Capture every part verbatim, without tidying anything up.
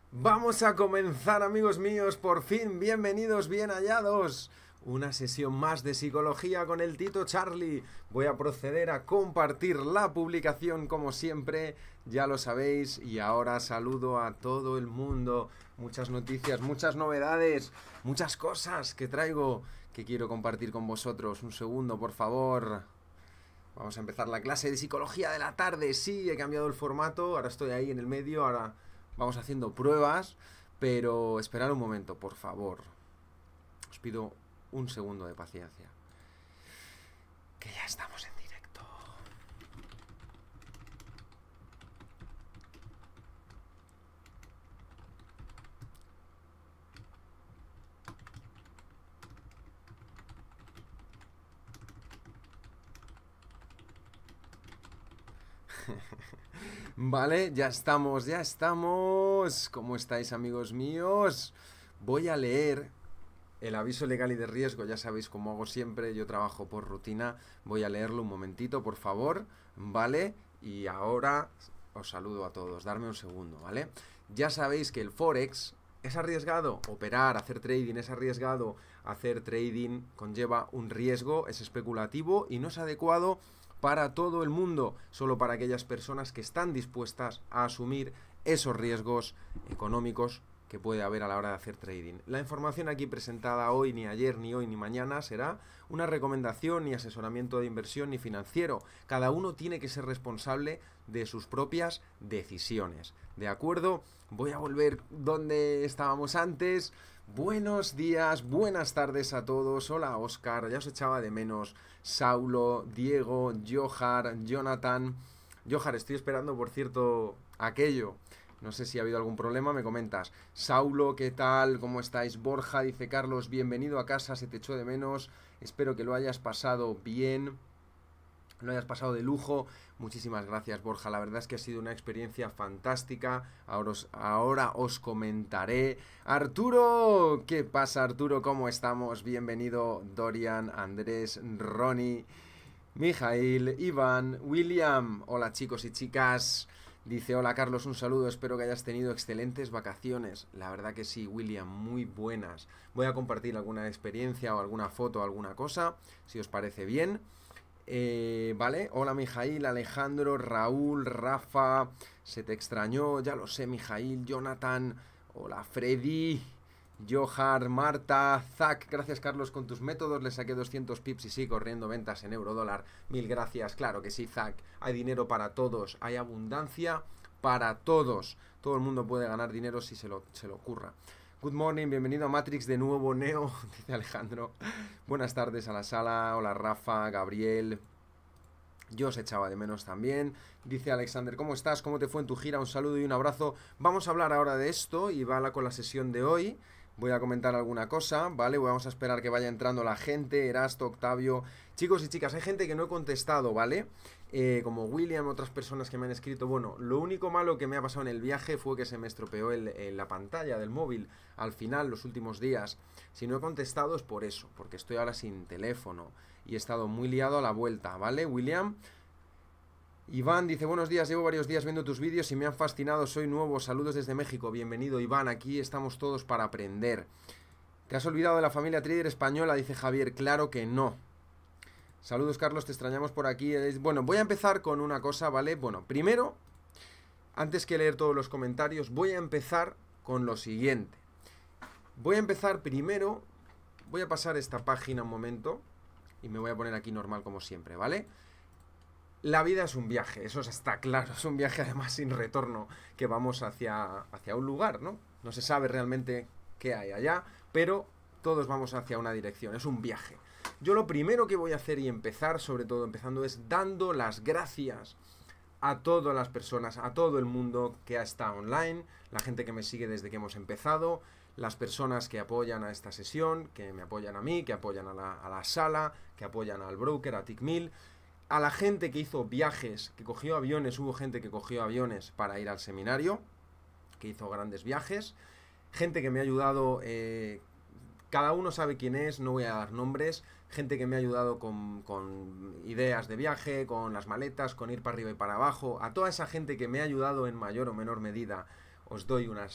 Vamos a comenzar, amigos míos, por fin, bienvenidos, bien hallados. Una sesión más de psicología con el Tito Charlie. Voy a proceder a compartir la publicación como siempre, ya lo sabéis, y ahora saludo a todo el mundo. Muchas noticias, muchas novedades, muchas cosas que traigo que quiero compartir con vosotros. Un segundo, por favor. Vamos a empezar la clase de psicología de la tarde. Sí, he cambiado el formato, ahora estoy ahí en el medio, ahora vamos haciendo pruebas, pero esperad un momento, por favor. Os pido un segundo de paciencia. Que ya estamos en directo. Vale, ya estamos, ya estamos. ¿Cómo estáis, amigos míos? Voy a leer el aviso legal y de riesgo, ya sabéis cómo hago siempre, yo trabajo por rutina. Voy a leerlo un momentito, por favor, ¿vale? Y ahora os saludo a todos, darme un segundo, ¿vale? Ya sabéis que el Forex es arriesgado, operar, hacer trading es arriesgado, hacer trading conlleva un riesgo, es especulativo y no es adecuado para todo el mundo, solo para aquellas personas que están dispuestas a asumir esos riesgos económicos que puede haber a la hora de hacer trading. La información aquí presentada hoy, ni ayer, ni hoy, ni mañana, será una recomendación, ni asesoramiento de inversión, ni financiero. Cada uno tiene que ser responsable de sus propias decisiones. ¿De acuerdo? Voy a volver donde estábamos antes. Buenos días, buenas tardes a todos. Hola, Óscar, ya os echaba de menos. Saulo, Diego, Johar, Jonathan. Johar, estoy esperando, por cierto, aquello. No sé si ha habido algún problema, me comentas. Saulo, ¿qué tal? ¿Cómo estáis? Borja, dice Carlos, bienvenido a casa, se te echó de menos. Espero que lo hayas pasado bien, lo hayas pasado de lujo. Muchísimas gracias, Borja. La verdad es que ha sido una experiencia fantástica. Ahora os, ahora os comentaré. Arturo, ¿qué pasa, Arturo? ¿Cómo estamos? Bienvenido, Dorian, Andrés, Ronnie, Mijail, Iván, William. Hola, chicos y chicas. Dice, hola Carlos, un saludo, espero que hayas tenido excelentes vacaciones. La verdad que sí, William, muy buenas. Voy a compartir alguna experiencia o alguna foto o alguna cosa, si os parece bien. Eh, vale, hola Mijail, Alejandro, Raúl, Rafa, se te extrañó, ya lo sé, Mijail, Jonathan, hola Freddy, Johar, Marta, Zack, gracias Carlos, con tus métodos le saqué doscientos pips y sí, corriendo ventas en euro dólar, mil gracias, claro que sí, Zack, hay dinero para todos, hay abundancia para todos, todo el mundo puede ganar dinero si se lo, se lo ocurra. Good morning, bienvenido a Matrix de nuevo, Neo, dice Alejandro. Buenas tardes a la sala, hola Rafa, Gabriel. Yo os echaba de menos también. Dice Alexander, ¿cómo estás? ¿Cómo te fue en tu gira? Un saludo y un abrazo. Vamos a hablar ahora de esto y va con la sesión de hoy. Voy a comentar alguna cosa, ¿vale? Vamos a esperar que vaya entrando la gente, Erasto, Octavio. Chicos y chicas, hay gente que no he contestado, ¿vale? Eh, como William, otras personas que me han escrito. Bueno, lo único malo que me ha pasado en el viaje fue que se me estropeó el, el, la pantalla del móvil al final, los últimos días. Si no he contestado es por eso, porque estoy ahora sin teléfono y he estado muy liado a la vuelta, ¿vale, William? Iván dice, buenos días, llevo varios días viendo tus vídeos y me han fascinado, soy nuevo, saludos desde México, bienvenido Iván, aquí estamos todos para aprender. ¿Te has olvidado de la familia trader española? Dice Javier, claro que no. Saludos Carlos, te extrañamos por aquí. Bueno, voy a empezar con una cosa, ¿vale? Bueno, primero, antes que leer todos los comentarios, voy a empezar con lo siguiente. Voy a empezar primero, voy a pasar esta página un momento y me voy a poner aquí normal como siempre, ¿vale? La vida es un viaje, eso está claro, es un viaje además sin retorno, que vamos hacia, hacia un lugar, ¿no? No se sabe realmente qué hay allá, pero todos vamos hacia una dirección, es un viaje. Yo lo primero que voy a hacer y empezar, sobre todo empezando, es dando las gracias a todas las personas, a todo el mundo que está online, la gente que me sigue desde que hemos empezado, las personas que apoyan a esta sesión, que me apoyan a mí, que apoyan a la, a la sala, que apoyan al broker, a Tickmill, a la gente que hizo viajes, que cogió aviones, hubo gente que cogió aviones para ir al seminario, que hizo grandes viajes, gente que me ha ayudado, eh, cada uno sabe quién es, no voy a dar nombres, gente que me ha ayudado con, con ideas de viaje, con las maletas, con ir para arriba y para abajo, a toda esa gente que me ha ayudado en mayor o menor medida, os doy unas,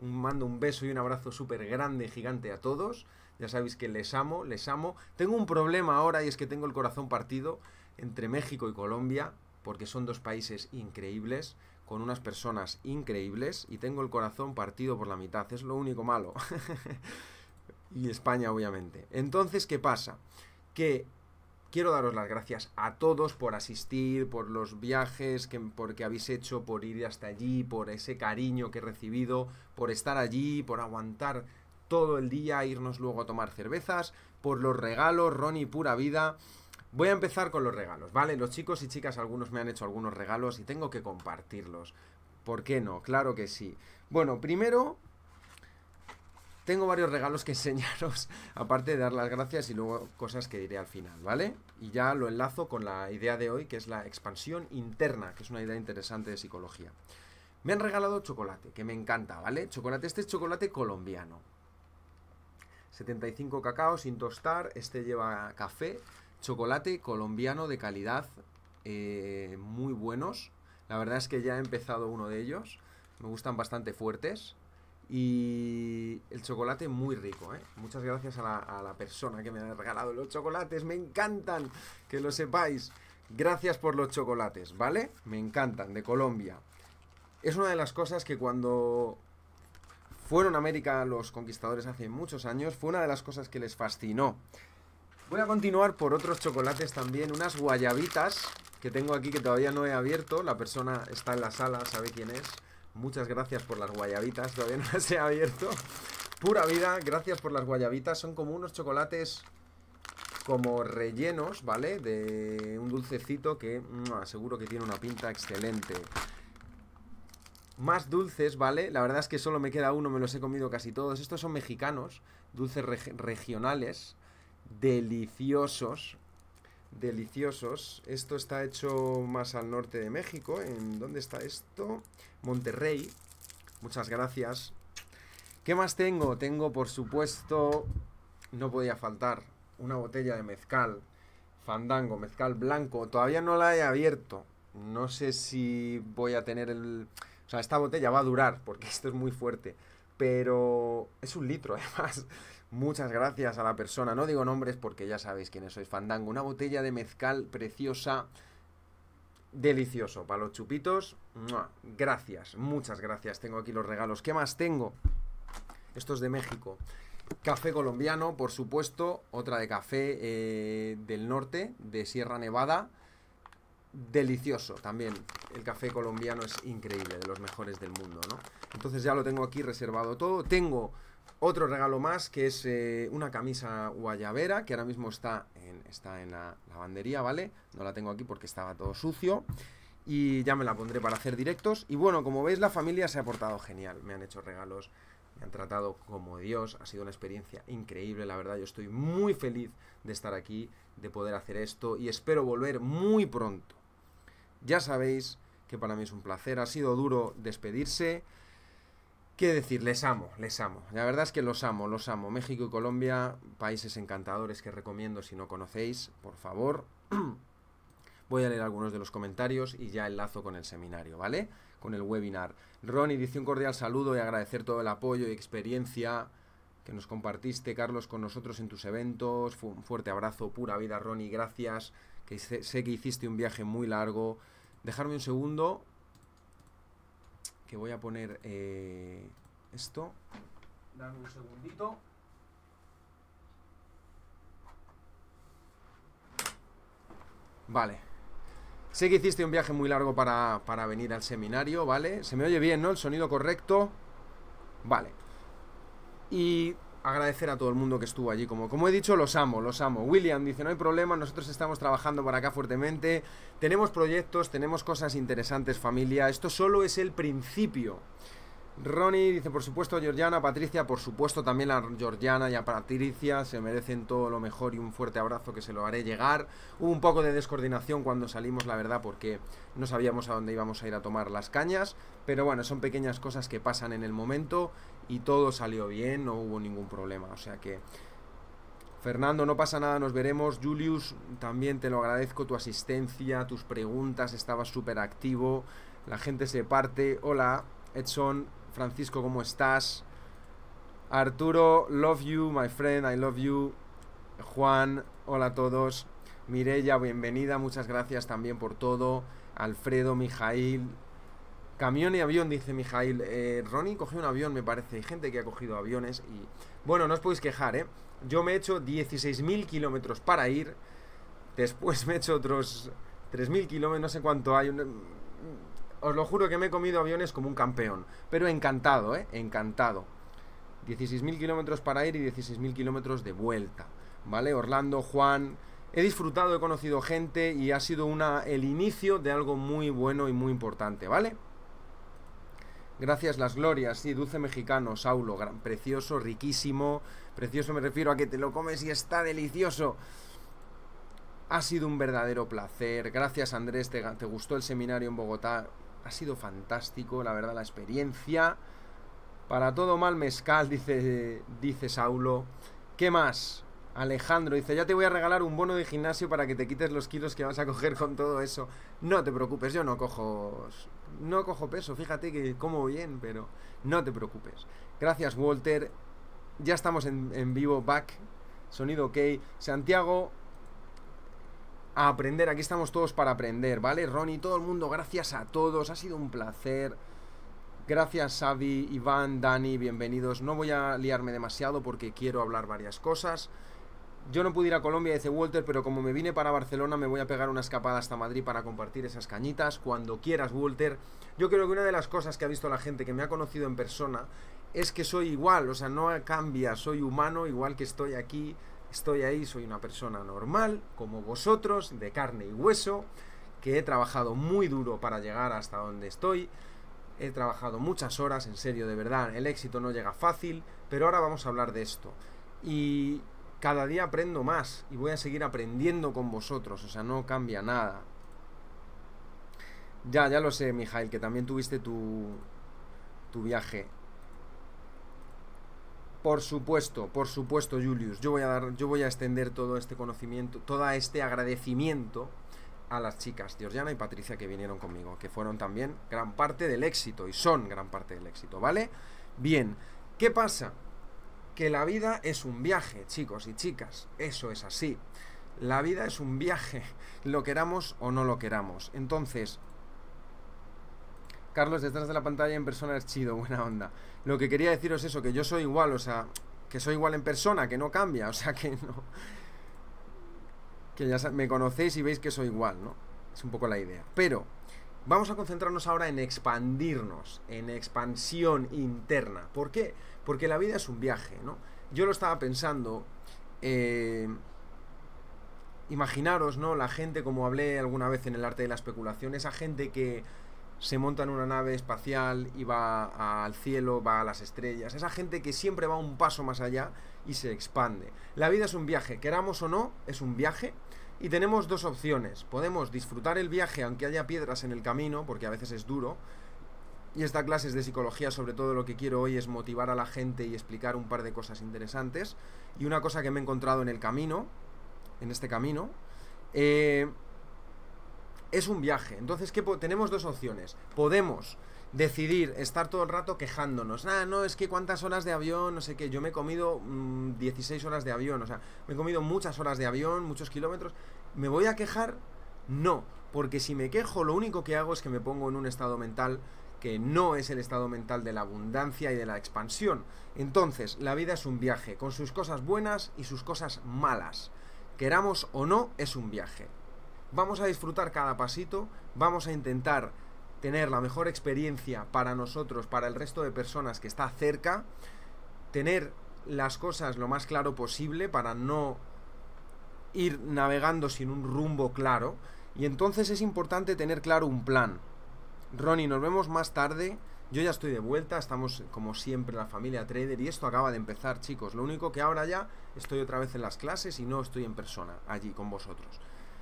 Un, mando un beso y un abrazo súper grande, gigante a todos. Ya sabéis que les amo, les amo. Tengo un problema ahora y es que tengo el corazón partido entre México y Colombia, porque son dos países increíbles, con unas personas increíbles, y tengo el corazón partido por la mitad. Es lo único malo. Y España, obviamente. Entonces, ¿qué pasa? Que quiero daros las gracias a todos por asistir, por los viajes que, por que habéis hecho, por ir hasta allí, por ese cariño que he recibido, por estar allí, por aguantar todo el día, irnos luego a tomar cervezas, por los regalos, Ronnie, pura vida. Voy a empezar con los regalos, ¿vale? Los chicos y chicas, algunos me han hecho algunos regalos y tengo que compartirlos. ¿Por qué no? Claro que sí. Bueno, primero tengo varios regalos que enseñaros, aparte de dar las gracias y luego cosas que diré al final, ¿vale? Y ya lo enlazo con la idea de hoy, que es la expansión interna, que es una idea interesante de psicología. Me han regalado chocolate, que me encanta, ¿vale? Chocolate, este es chocolate colombiano. setenta y cinco cacao sin tostar, este lleva café, chocolate colombiano de calidad, eh, muy buenos. La verdad es que ya he empezado uno de ellos, me gustan bastante fuertes. Y el chocolate muy rico, ¿eh? Muchas gracias a la, a la persona que me ha regalado los chocolates. Me encantan, que lo sepáis. Gracias por los chocolates, ¿vale? Me encantan, de Colombia. Es una de las cosas que cuando fueron a América los conquistadores hace muchos años, fue una de las cosas que les fascinó. Voy a continuar por otros chocolates también, unas guayabitas que tengo aquí que todavía no he abierto. La persona está en la sala, sabe quién es. Muchas gracias por las guayabitas, todavía no las he abierto. Pura vida, gracias por las guayabitas. Son como unos chocolates como rellenos, ¿vale? De un dulcecito que ¡mua!, seguro que tiene una pinta excelente. Más dulces, ¿vale? La verdad es que solo me queda uno, me los he comido casi todos. Estos son mexicanos, dulces reg- regionales, deliciosos. Deliciosos. Esto está hecho más al norte de México. ¿En dónde está esto? Monterrey. Muchas gracias. ¿Qué más tengo? Tengo, por supuesto, no podía faltar, una botella de mezcal Fandango, mezcal blanco. Todavía no la he abierto. No sé si voy a tener el... O sea, esta botella va a durar, porque esto es muy fuerte. Pero es un litro, además. Muchas gracias a la persona. No digo nombres porque ya sabéis quiénes sois. Fandango. Una botella de mezcal preciosa. Delicioso. Para los chupitos. ¡Mua! Gracias. Muchas gracias. Tengo aquí los regalos. ¿Qué más tengo? Esto es de México. Café colombiano, por supuesto. Otra de café eh, del norte, de Sierra Nevada. Delicioso también. El café colombiano es increíble, de los mejores del mundo, ¿no? Entonces ya lo tengo aquí reservado todo. Tengo otro regalo más, que es eh, una camisa guayabera, que ahora mismo está en, está en la lavandería, ¿vale? No la tengo aquí porque estaba todo sucio. Y ya me la pondré para hacer directos. Y bueno, como veis, la familia se ha portado genial. Me han hecho regalos, me han tratado como Dios. Ha sido una experiencia increíble, la verdad. Yo estoy muy feliz de estar aquí, de poder hacer esto. Y espero volver muy pronto. Ya sabéis que para mí es un placer. Ha sido duro despedirse. ¿Qué decir? Les amo, les amo. La verdad es que los amo, los amo. México y Colombia, países encantadores que recomiendo si no conocéis, por favor. Voy a leer algunos de los comentarios y ya enlazo con el seminario, ¿vale? Con el webinar. Ronnie, dice un cordial saludo y agradecer todo el apoyo y experiencia que nos compartiste, Carlos, con nosotros en tus eventos. Fu- Un fuerte abrazo, pura vida, Ronnie, gracias. Que sé, sé que hiciste un viaje muy largo. Dejarme un segundo, que voy a poner eh, esto. Dame un segundito. Vale. Sé que hiciste un viaje muy largo para, para venir al seminario, ¿vale? Se me oye bien, ¿no? El sonido correcto. Vale. Y agradecer a todo el mundo que estuvo allí. Como, como he dicho, los amo, los amo. William dice, no hay problema, nosotros estamos trabajando para acá fuertemente. Tenemos proyectos, tenemos cosas interesantes, familia. Esto solo es el principio. Ronnie dice, por supuesto, Georgiana, Patricia, por supuesto también a Georgiana y a Patricia, se merecen todo lo mejor y un fuerte abrazo que se lo haré llegar. Hubo un poco de descoordinación cuando salimos, la verdad, porque no sabíamos a dónde íbamos a ir a tomar las cañas, pero bueno, son pequeñas cosas que pasan en el momento y todo salió bien, no hubo ningún problema, o sea que... Fernando, no pasa nada, nos veremos. Julius, también te lo agradezco, tu asistencia, tus preguntas, estabas súper activo, la gente se parte. Hola, Edson, Francisco, ¿cómo estás? Arturo, love you, my friend, I love you. Juan, hola a todos. Mireia, bienvenida, muchas gracias también por todo. Alfredo, Mijail. Camión y avión, dice Mijail. Eh, Ronnie cogió un avión, me parece. Hay gente que ha cogido aviones y... Bueno, no os podéis quejar, ¿eh? Yo me he hecho dieciséis mil kilómetros para ir. Después me he hecho otros tres mil kilómetros, no sé cuánto hay. Os lo juro que me he comido aviones como un campeón. Pero encantado, ¿eh? Encantado. dieciséis mil kilómetros para ir y dieciséis mil kilómetros de vuelta. ¿Vale? Orlando, Juan... He disfrutado, he conocido gente y ha sido una, el inicio de algo muy bueno y muy importante, ¿vale? Gracias, las glorias, sí, dulce mexicano, Saulo, gran, precioso, riquísimo. Precioso me refiero a que te lo comes y está delicioso. Ha sido un verdadero placer. Gracias, Andrés, te, te gustó el seminario en Bogotá. Ha sido fantástico, la verdad, la experiencia. Para todo mal mezcal, dice, dice Saulo. ¿Qué más? Alejandro dice, ya te voy a regalar un bono de gimnasio para que te quites los kilos que vas a coger con todo eso. No te preocupes, yo no cojo no cojo peso, fíjate que como bien, pero no te preocupes. Gracias, Walter. Ya estamos en, en vivo, back, sonido ok. Santiago, a aprender, aquí estamos todos para aprender, ¿vale? Ronnie, todo el mundo, gracias a todos, ha sido un placer. Gracias, Xavi, Iván, Dani, bienvenidos. No voy a liarme demasiado porque quiero hablar varias cosas. Yo no pude ir a Colombia, dice Walter, pero como me vine para Barcelona me voy a pegar una escapada hasta Madrid para compartir esas cañitas. Cuando quieras, Walter. Yo creo que una de las cosas que ha visto la gente que me ha conocido en persona es que soy igual, o sea, no cambia, soy humano, igual que estoy aquí, estoy ahí, soy una persona normal, como vosotros, de carne y hueso, que he trabajado muy duro para llegar hasta donde estoy. He trabajado muchas horas, en serio, de verdad, el éxito no llega fácil, pero ahora vamos a hablar de esto. Y... cada día aprendo más y voy a seguir aprendiendo con vosotros, o sea, no cambia nada. Ya, ya lo sé, Mijail, que también tuviste tu, tu viaje. Por supuesto, por supuesto, Julius. Yo voy a dar, yo voy a extender todo este conocimiento, todo este agradecimiento a las chicas, Georgiana y Patricia, que vinieron conmigo, que fueron también gran parte del éxito y son gran parte del éxito, ¿vale? Bien, ¿qué pasa? Que la vida es un viaje, chicos y chicas, eso es así. La vida es un viaje, lo queramos o no lo queramos. Entonces, Carlos, detrás de la pantalla en persona es chido, buena onda. Lo que quería deciros es eso, que yo soy igual, o sea, que soy igual en persona, que no cambia, o sea, que no... Que ya me conocéis y veis que soy igual, ¿no? Es un poco la idea. Pero vamos a concentrarnos ahora en expandirnos, en expansión interna. ¿Por qué? Porque la vida es un viaje, ¿no? Yo lo estaba pensando, eh, imaginaros, ¿no? La gente, como hablé alguna vez en el arte de la especulación, esa gente que se monta en una nave espacial y va al cielo, va a las estrellas, esa gente que siempre va un paso más allá y se expande. La vida es un viaje, queramos o no, es un viaje. Y tenemos dos opciones. Podemos disfrutar el viaje aunque haya piedras en el camino, porque a veces es duro. Y esta clase es de psicología, sobre todo lo que quiero hoy es motivar a la gente y explicar un par de cosas interesantes. Y una cosa que me he encontrado en el camino, en este camino, eh, es un viaje. Entonces, ¿qué tenemos dos opciones? Podemos decidir estar todo el rato quejándonos. Ah, no, es que cuántas horas de avión, no sé qué. Yo me he comido mmm, dieciséis horas de avión, o sea, me he comido muchas horas de avión, muchos kilómetros. ¿Me voy a quejar? No, porque si me quejo, lo único que hago es que me pongo en un estado mental que no es el estado mental de la abundancia y de la expansión. Entonces, la vida es un viaje, con sus cosas buenas y sus cosas malas. Queramos o no, es un viaje. Vamos a disfrutar cada pasito, vamos a intentar tener la mejor experiencia para nosotros, para el resto de personas que está cerca, tener las cosas lo más claro posible para no ir navegando sin un rumbo claro, y entonces es importante tener claro un plan. Ronnie, nos vemos más tarde. Yo ya estoy de vuelta, estamos como siempre la familia Trader y esto acaba de empezar, chicos. Lo único que ahora ya estoy otra vez en las clases y no estoy en persona allí con vosotros.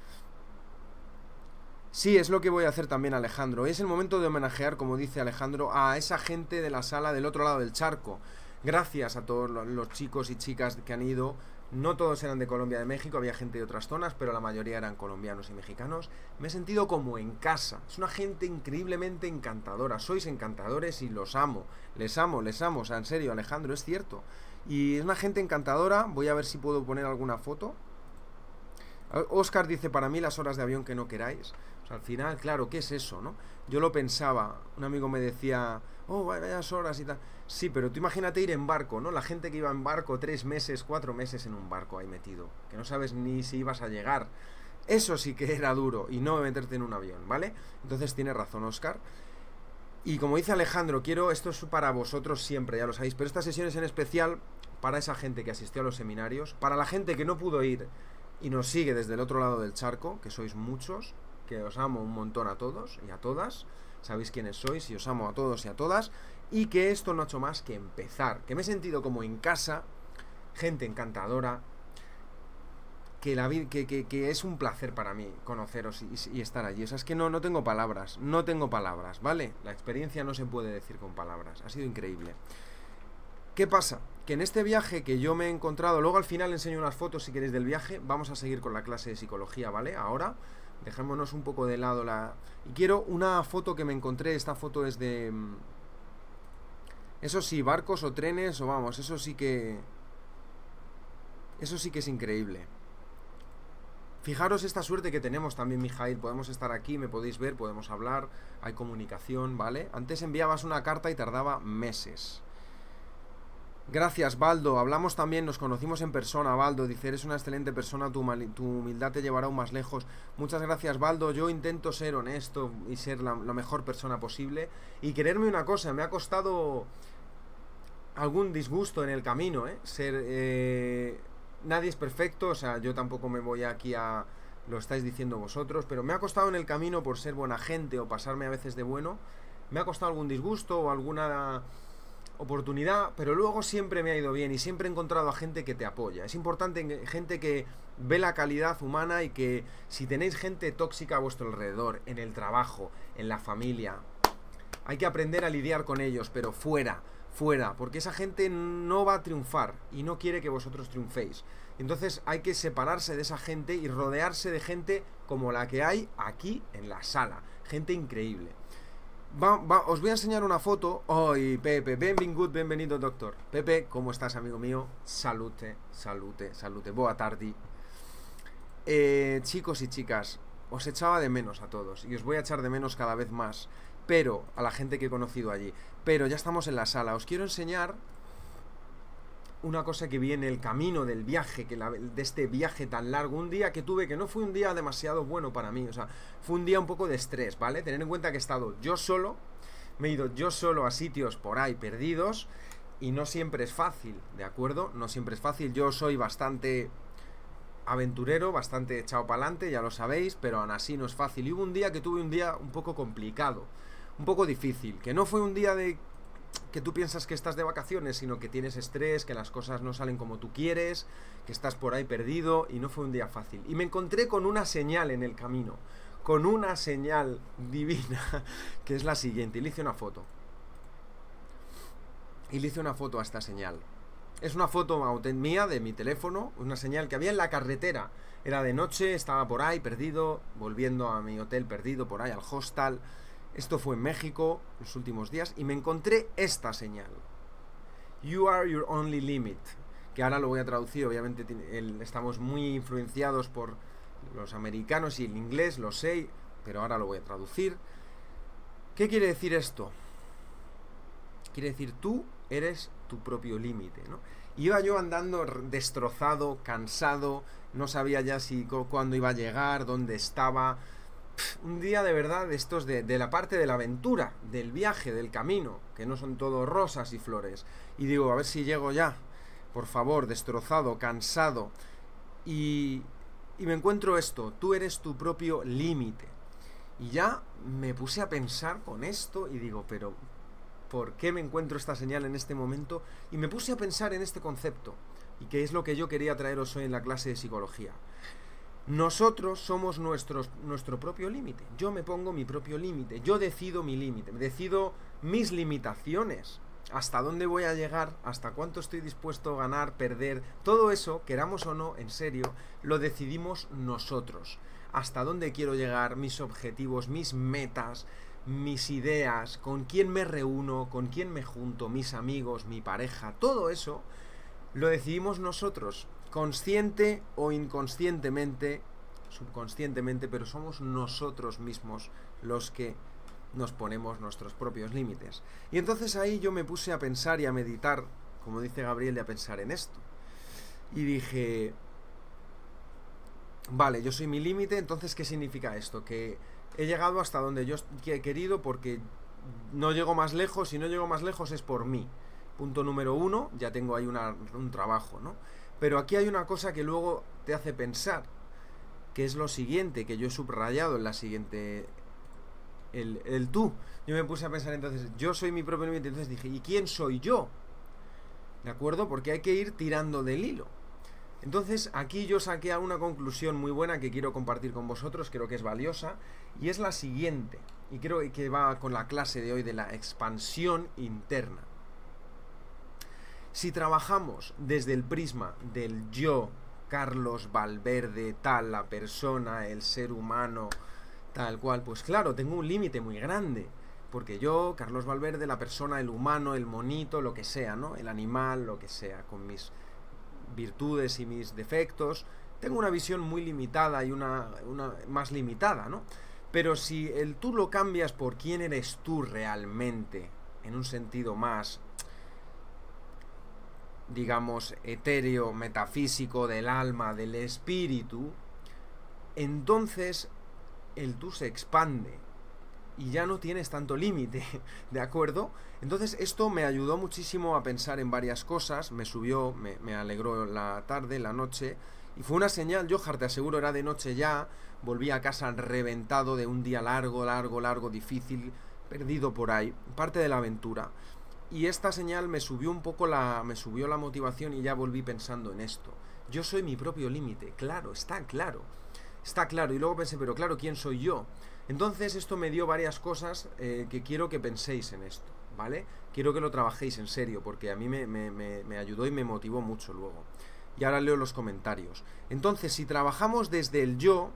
Sí, es lo que voy a hacer también, Alejandro. Es el momento de homenajear, como dice Alejandro, a esa gente de la sala del otro lado del charco. Gracias a todos los chicos y chicas que han ido. No todos eran de Colombia, de México, había gente de otras zonas, pero la mayoría eran colombianos y mexicanos. Me he sentido como en casa. Es una gente increíblemente encantadora. Sois encantadores y los amo. Les amo, les amo. O sea, en serio, Alejandro, es cierto. Y es una gente encantadora. Voy a ver si puedo poner alguna foto. Oscar dice, para mí las horas de avión que no queráis. O sea, al final, claro, ¿qué es eso, no? Yo lo pensaba. Un amigo me decía, oh, vayas horas y tal. Sí, pero tú imagínate ir en barco, ¿no? La gente que iba en barco tres meses, cuatro meses en un barco ahí metido, que no sabes ni si ibas a llegar. Eso sí que era duro, y no meterte en un avión, ¿vale? Entonces tiene razón Oscar. Y como dice Alejandro, quiero, esto es para vosotros siempre, ya lo sabéis, pero esta sesión es en especial para esa gente que asistió a los seminarios, para la gente que no pudo ir y nos sigue desde el otro lado del charco, que sois muchos, que os amo un montón a todos y a todas, sabéis quiénes sois y os amo a todos y a todas. Y que esto no ha hecho más que empezar. Que me he sentido como en casa. Gente encantadora. Que, la que, que, que es un placer para mí conoceros y, y estar allí. O sea, es que no, no tengo palabras. No tengo palabras, ¿vale? La experiencia no se puede decir con palabras. Ha sido increíble. ¿Qué pasa? Que en este viaje que yo me he encontrado... Luego al final enseño unas fotos si queréis del viaje. Vamos a seguir con la clase de psicología, ¿vale? Ahora... Dejémonos un poco de lado la... Y quiero una foto que me encontré. Esta foto es de... Eso sí, barcos o trenes o vamos, eso sí que... Eso sí que es increíble. Fijaros esta suerte que tenemos también, Mijail. Podemos estar aquí, me podéis ver, podemos hablar. Hay comunicación, ¿vale? Antes enviabas una carta y tardaba meses. Gracias, Baldo. Hablamos también, nos conocimos en persona, Baldo. Dice, eres una excelente persona, tu, tu humildad te llevará aún más lejos. Muchas gracias, Baldo. Yo intento ser honesto y ser la, la mejor persona posible. Y quererme una cosa, me ha costado algún disgusto en el camino, ¿eh? Ser... Eh, nadie es perfecto, o sea, yo tampoco me voy aquí a... Lo estáis diciendo vosotros, pero me ha costado en el camino por ser buena gente o pasarme a veces de bueno. Me ha costado algún disgusto o alguna... oportunidad, pero luego siempre me ha ido bien y siempre he encontrado a gente que te apoya. Es importante, gente que ve la calidad humana y que si tenéis gente tóxica a vuestro alrededor, en el trabajo, en la familia, hay que aprender a lidiar con ellos, pero fuera, fuera, porque esa gente no va a triunfar y no quiere que vosotros triunféis. Entonces hay que separarse de esa gente y rodearse de gente como la que hay aquí en la sala, gente increíble. Va, va, os voy a enseñar una foto. Ay, Pepe, benvingut, bienvenido, doctor. Pepe, ¿cómo estás, amigo mío? Salute, salute, salute. Boa tarde. Eh, chicos y chicas, os echaba de menos a todos y os voy a echar de menos cada vez más. Pero, a la gente que he conocido allí. Pero ya estamos en la sala. Os quiero enseñar una cosa que vi en el camino del viaje, que la, de este viaje tan largo, un día que tuve que no fue un día demasiado bueno para mí, o sea, fue un día un poco de estrés, ¿vale? Tener en cuenta que he estado yo solo, me he ido yo solo a sitios por ahí perdidos y no siempre es fácil, ¿de acuerdo? No siempre es fácil, yo soy bastante aventurero, bastante echado para adelante, ya lo sabéis, pero aún así no es fácil. Y hubo un día que tuve un día un poco complicado, un poco difícil, que no fue un día de... que tú piensas que estás de vacaciones, sino que tienes estrés, que las cosas no salen como tú quieres, que estás por ahí perdido y no fue un día fácil. Y me encontré con una señal en el camino, con una señal divina, que es la siguiente. Y le hice una foto. Y le hice una foto a esta señal. Es una foto mía de mi teléfono, una señal que había en la carretera. Era de noche, estaba por ahí perdido, volviendo a mi hotel perdido por ahí, al hostal. Esto fue en México, los últimos días, y me encontré esta señal. You are your only limit. Que ahora lo voy a traducir, obviamente el, estamos muy influenciados por los americanos y el inglés, lo sé, pero ahora lo voy a traducir. ¿Qué quiere decir esto? Quiere decir, tú eres tu propio límite, ¿no? Iba yo andando destrozado, cansado, no sabía ya si cuándo iba a llegar, dónde estaba... Un día de verdad de estos de, de la parte de la aventura, del viaje, del camino, que no son todo rosas y flores. Y digo, a ver si llego ya, por favor, destrozado, cansado. Y, y me encuentro esto, tú eres tu propio límite. Y ya me puse a pensar con esto y digo, pero ¿por qué me encuentro esta señal en este momento? Y me puse a pensar en este concepto, y que es lo que yo quería traeros hoy en la clase de psicología. Nosotros somos nuestros, nuestro propio límite. Yo me pongo mi propio límite. Yo decido mi límite. Decido mis limitaciones. hasta dónde voy a llegar, hasta cuánto estoy dispuesto a ganar, perder, todo eso, queramos o no, en serio, lo decidimos nosotros. Hasta dónde quiero llegar, mis objetivos, mis metas, mis ideas, con quién me reúno, con quién me junto, mis amigos, mi pareja, todo eso lo decidimos nosotros, consciente o inconscientemente, subconscientemente, pero somos nosotros mismos los que nos ponemos nuestros propios límites. Y entonces ahí yo me puse a pensar y a meditar, como dice Gabriel, y a pensar en esto. Y dije, vale, yo soy mi límite, entonces ¿qué significa esto? Que he llegado hasta donde yo he querido porque no llego más lejos, y no llego más lejos es por mí. Punto número uno, ya tengo ahí una, un trabajo, ¿no? Pero aquí hay una cosa que luego te hace pensar, que es lo siguiente, que yo he subrayado en la siguiente, el, el tú. Yo me puse a pensar entonces, yo soy mi propio límite, entonces dije, ¿y quién soy yo? ¿De acuerdo? Porque hay que ir tirando del hilo. Entonces aquí yo saqué una conclusión muy buena que quiero compartir con vosotros, creo que es valiosa, y es la siguiente, y creo que va con la clase de hoy de la expansión interna. Si trabajamos desde el prisma del yo, Carlos Valverde, tal, la persona, el ser humano, tal cual, pues claro, tengo un límite muy grande, porque yo, Carlos Valverde, la persona, el humano, el monito, lo que sea, ¿no? El animal, lo que sea, con mis virtudes y mis defectos, tengo una visión muy limitada y una, una más limitada, ¿no? Pero si el tú lo cambias por quién eres tú realmente, en un sentido más, digamos, etéreo, metafísico, del alma, del espíritu, entonces el tú se expande y ya no tienes tanto límite, ¿de acuerdo? Entonces esto me ayudó muchísimo a pensar en varias cosas, me subió, me, me alegró la tarde, la noche, y fue una señal. Yo, te aseguro, era de noche ya, volví a casa reventado de un día largo, largo, largo, difícil, perdido por ahí, parte de la aventura. Y esta señal me subió un poco la, me subió la motivación y ya volví pensando en esto. Yo soy mi propio límite, claro, está claro, está claro. Y luego pensé, pero claro, ¿quién soy yo? Entonces esto me dio varias cosas eh, que quiero que penséis en esto, ¿vale? Quiero que lo trabajéis en serio, porque a mí me, me, me, me ayudó y me motivó mucho luego. Y ahora leo los comentarios. Entonces, si trabajamos desde el yo,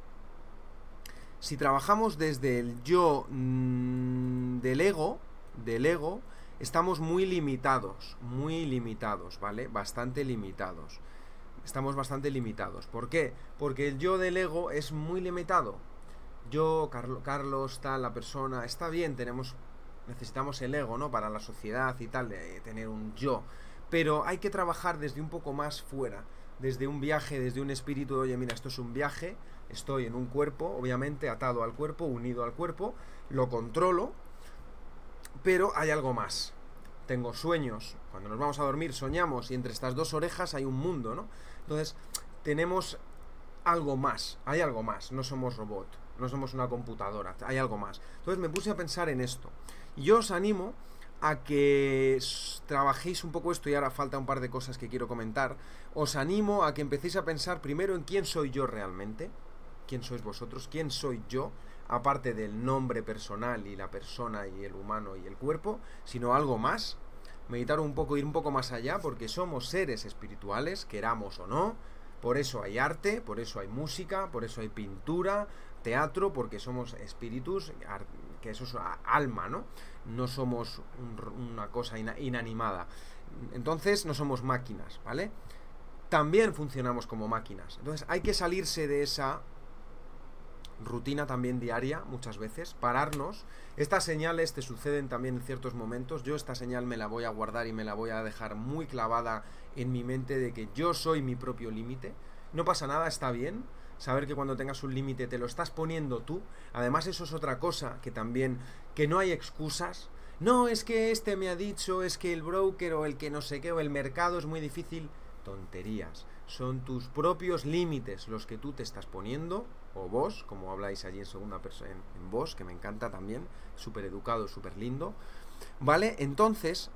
si trabajamos desde el yo mmm, del ego, del ego, estamos muy limitados, muy limitados, ¿vale? Bastante limitados. Estamos bastante limitados. ¿Por qué? Porque el yo del ego es muy limitado. Yo, Carlos, Carlos, tal, la persona, está bien, tenemos, necesitamos el ego, ¿no? Para la sociedad y tal, de tener un yo. Pero hay que trabajar desde un poco más fuera, desde un viaje, desde un espíritu de, oye, mira, esto es un viaje, estoy en un cuerpo, obviamente, atado al cuerpo, unido al cuerpo, lo controlo, pero hay algo más. Tengo sueños, cuando nos vamos a dormir soñamos y entre estas dos orejas hay un mundo, ¿no? Entonces, tenemos algo más, hay algo más, no somos robot, no somos una computadora, hay algo más. Entonces me puse a pensar en esto. Y yo os animo a que trabajéis un poco esto, y ahora falta un par de cosas que quiero comentar. Os animo a que empecéis a pensar primero en quién soy yo realmente, quién sois vosotros, quién soy yo, aparte del nombre personal y la persona y el humano y el cuerpo, sino algo más. Meditar un poco, ir un poco más allá, porque somos seres espirituales, queramos o no. Por eso hay arte, por eso hay música, por eso hay pintura, teatro, porque somos espíritus, que eso es alma, ¿no? No somos un, una cosa ina, inanimada. Entonces no somos máquinas, ¿vale? También funcionamos como máquinas. Entonces hay que salirse de esa rutina también diaria, muchas veces, pararnos. Estas señales te suceden también en ciertos momentos. Yo esta señal me la voy a guardar y me la voy a dejar muy clavada en mi mente, de que yo soy mi propio límite. No pasa nada, está bien saber que cuando tengas un límite te lo estás poniendo tú. Además, eso es otra cosa que también, que no hay excusas. No, es que este me ha dicho, es que el broker o el que no sé qué, o el mercado es muy difícil. Tonterías. Son tus propios límites los que tú te estás poniendo, o vos, como habláis allí en segunda persona, en, en vos, que me encanta también, súper educado, súper lindo, ¿vale? Entonces,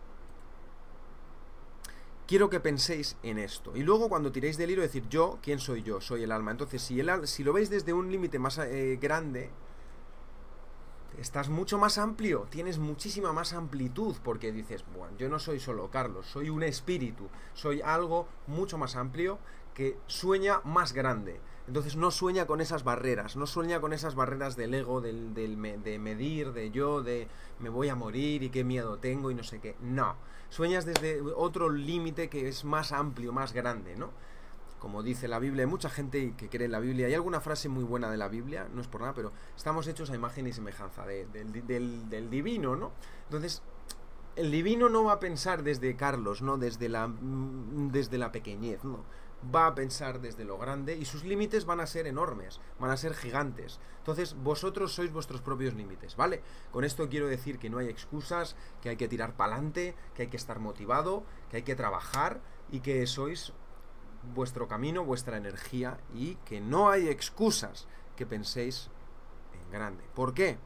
quiero que penséis en esto, y luego cuando tiréis del hilo decir, yo, ¿quién soy yo? Soy el alma. Entonces, si, el, si lo veis desde un límite más eh, grande, estás mucho más amplio, tienes muchísima más amplitud, porque dices, bueno, yo no soy solo Carlos, soy un espíritu, soy algo mucho más amplio que sueña más grande. Entonces no sueña con esas barreras, no sueña con esas barreras del ego, del, del, de medir, de yo, de me voy a morir y qué miedo tengo y no sé qué. No, sueñas desde otro límite que es más amplio, más grande, ¿no? Como dice la Biblia, hay mucha gente que cree en la Biblia. Hay alguna frase muy buena de la Biblia, no es por nada, pero estamos hechos a imagen y semejanza de, de, del, del divino, ¿no? Entonces, el divino no va a pensar desde Carlos, ¿no? Desde la, desde la pequeñez, ¿no? Va a pensar desde lo grande y sus límites van a ser enormes, van a ser gigantes. Entonces vosotros sois vuestros propios límites, ¿vale? Con esto quiero decir que no hay excusas, que hay que tirar para adelante, que hay que estar motivado, que hay que trabajar y que sois vuestro camino, vuestra energía y que no hay excusas que penséis en grande. ¿Por qué?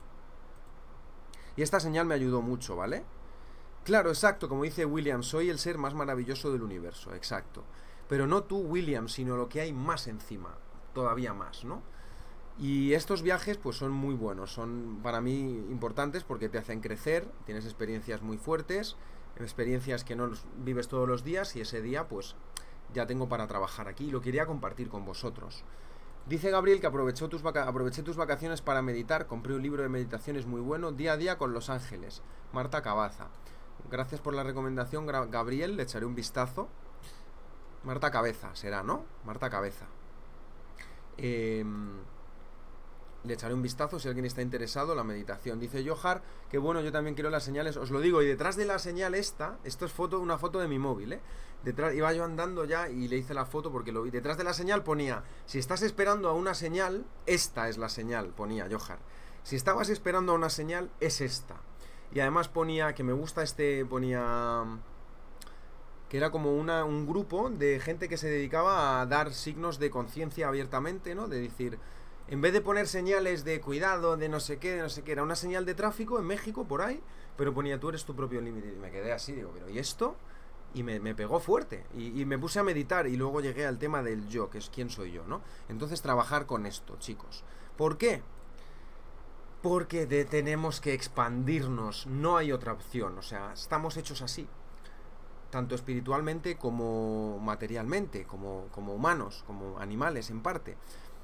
Y esta señal me ayudó mucho, ¿vale? Claro, exacto, como dice William, soy el ser más maravilloso del universo, exacto. Pero no tú, William, sino lo que hay más encima, todavía más, ¿no? Y estos viajes pues son muy buenos, son para mí importantes porque te hacen crecer, tienes experiencias muy fuertes, experiencias que no vives todos los días y ese día pues ya tengo para trabajar aquí y lo quería compartir con vosotros. Dice Gabriel que aprovechó tus vaca aproveché tus vacaciones para meditar, compré un libro de meditaciones muy bueno, Día a Día con Los Ángeles, Marta Cabaza. Gracias por la recomendación, Gabriel, le echaré un vistazo. Marta Cabeza, será, ¿no? Marta Cabeza. Eh, le echaré un vistazo si alguien está interesado. La meditación. Dice Johar que bueno, yo también quiero las señales. Os lo digo, y detrás de la señal esta, esto es foto, una foto de mi móvil, ¿eh? Detrás, iba yo andando ya y le hice la foto porque lo vi. Detrás de la señal ponía, si estás esperando a una señal, esta es la señal, ponía Johar. Si estabas esperando a una señal, es esta. Y además ponía, que me gusta este, ponía... que era como una, un grupo de gente que se dedicaba a dar signos de conciencia abiertamente, ¿no? De decir, en vez de poner señales de cuidado, de no sé qué, de no sé qué, era una señal de tráfico en México, por ahí, pero ponía, tú eres tu propio límite. Y me quedé así, digo, pero ¿y esto? Y me, me pegó fuerte, y, y me puse a meditar, y luego llegué al tema del yo, que es quién soy yo, ¿no? Entonces trabajar con esto, chicos. ¿Por qué? Porque de, tenemos que expandirnos, no hay otra opción, o sea, estamos hechos así. Tanto espiritualmente como materialmente, como, como humanos, como animales en parte.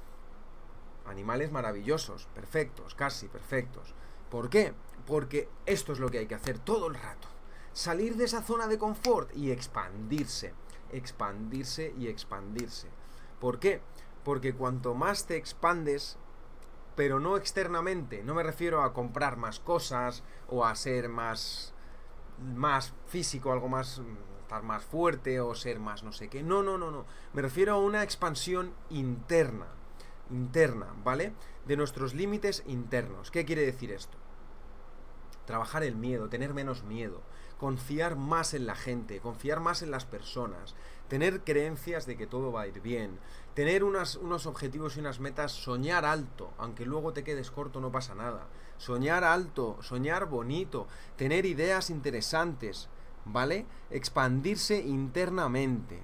Animales maravillosos, perfectos, casi perfectos. ¿Por qué? Porque esto es lo que hay que hacer todo el rato. Salir de esa zona de confort y expandirse. Expandirse y expandirse. ¿Por qué? Porque cuanto más te expandes, pero no externamente, no me refiero a comprar más cosas o a ser más... más físico, algo más, estar más fuerte o ser más no sé qué. No, no, no, no. Me refiero a una expansión interna, interna, ¿vale? De nuestros límites internos. ¿Qué quiere decir esto? Trabajar el miedo, tener menos miedo, confiar más en la gente, confiar más en las personas, tener creencias de que todo va a ir bien, tener unas, unos objetivos y unas metas, soñar alto, aunque luego te quedes corto no pasa nada. Soñar alto, soñar bonito, tener ideas interesantes, ¿vale? Expandirse internamente.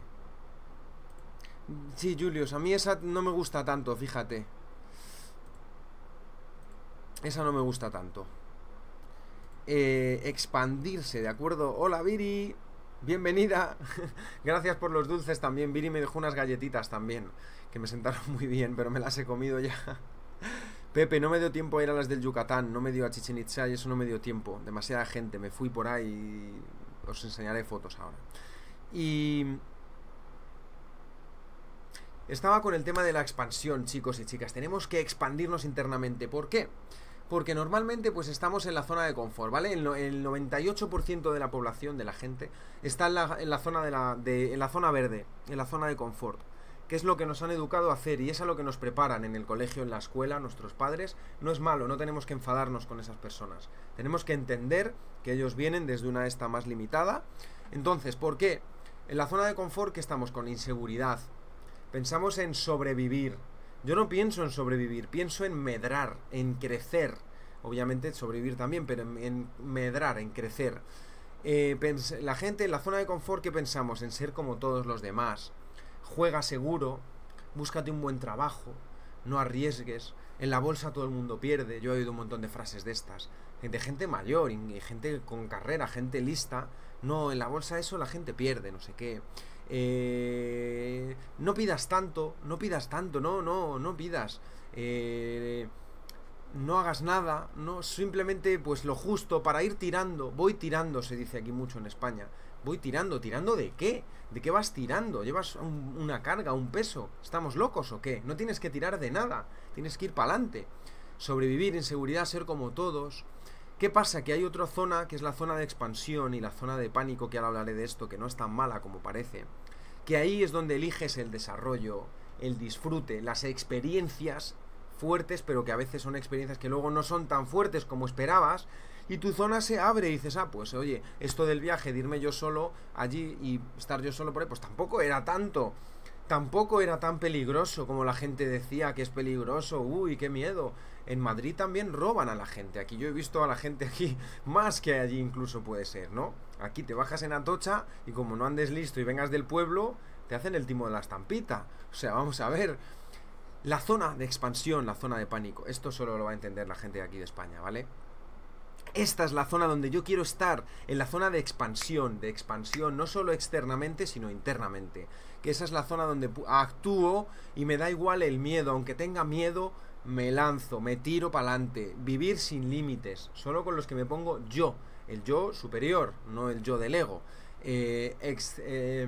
Sí, Julius, a mí esa no me gusta tanto, fíjate. Esa no me gusta tanto. Eh, expandirse, ¿de acuerdo? Hola, Viri. Bienvenida. Gracias por los dulces también. Viri me dejó unas galletitas también, que me sentaron muy bien, pero me las he comido ya. Pepe, no me dio tiempo a ir a las del Yucatán, no me dio a Chichén Itzá y eso no me dio tiempo. Demasiada gente, me fui por ahí y os enseñaré fotos ahora. Y... estaba con el tema de la expansión, chicos y chicas. Tenemos que expandirnos internamente. ¿Por qué? Porque normalmente pues estamos en la zona de confort, ¿vale? El, el noventa y ocho por ciento de la población, de la gente, está en la, en la zona de la, de, en la zona verde, en la zona de confort, que es lo que nos han educado a hacer y es a lo que nos preparan en el colegio, en la escuela, nuestros padres. No es malo, no tenemos que enfadarnos con esas personas. Tenemos que entender que ellos vienen desde una esta más limitada. Entonces, ¿por qué? En la zona de confort que estamos con inseguridad, pensamos en sobrevivir. Yo no pienso en sobrevivir, pienso en medrar, en crecer. Obviamente sobrevivir también, pero en, en medrar, en crecer. Eh, la gente en la zona de confort, ¿qué pensamos? En ser como todos los demás. Juega seguro, búscate un buen trabajo, no arriesgues, en la bolsa todo el mundo pierde. Yo he oído un montón de frases de estas, de gente mayor, y gente con carrera, gente lista. No, en la bolsa eso la gente pierde, no sé qué. Eh, no pidas tanto, no pidas tanto, no, no, no pidas. Eh, no hagas nada, no, simplemente pues lo justo para ir tirando. Voy tirando, se dice aquí mucho en España. Voy tirando, ¿tirando de qué? ¿De qué vas tirando? ¿Llevas un, una carga, un peso? ¿Estamos locos o qué? No tienes que tirar de nada, tienes que ir para adelante. Sobrevivir en seguridad, ser como todos. ¿Qué pasa? Que hay otra zona, que es la zona de expansión y la zona de pánico, que ahora hablaré de esto, que no es tan mala como parece. Que ahí es donde eliges el desarrollo, el disfrute, las experiencias fuertes, pero que a veces son experiencias que luego no son tan fuertes como esperabas, y tu zona se abre y dices, ah, pues oye, esto del viaje, de irme yo solo allí y estar yo solo por ahí, pues tampoco era tanto, tampoco era tan peligroso como la gente decía que es peligroso, uy, qué miedo. En Madrid también roban a la gente, aquí yo he visto a la gente aquí más que allí incluso puede ser, ¿no? Aquí te bajas en Atocha y como no andes listo y vengas del pueblo, te hacen el timo de la estampita. O sea, vamos a ver, la zona de expansión, la zona de pánico, esto solo lo va a entender la gente de aquí de España, ¿vale? Esta es la zona donde yo quiero estar, en la zona de expansión, de expansión, no solo externamente, sino internamente. Que esa es la zona donde actúo y me da igual el miedo, aunque tenga miedo, me lanzo, me tiro para adelante. Vivir sin límites, solo con los que me pongo yo, el yo superior, no el yo del ego. Eh, ex, eh,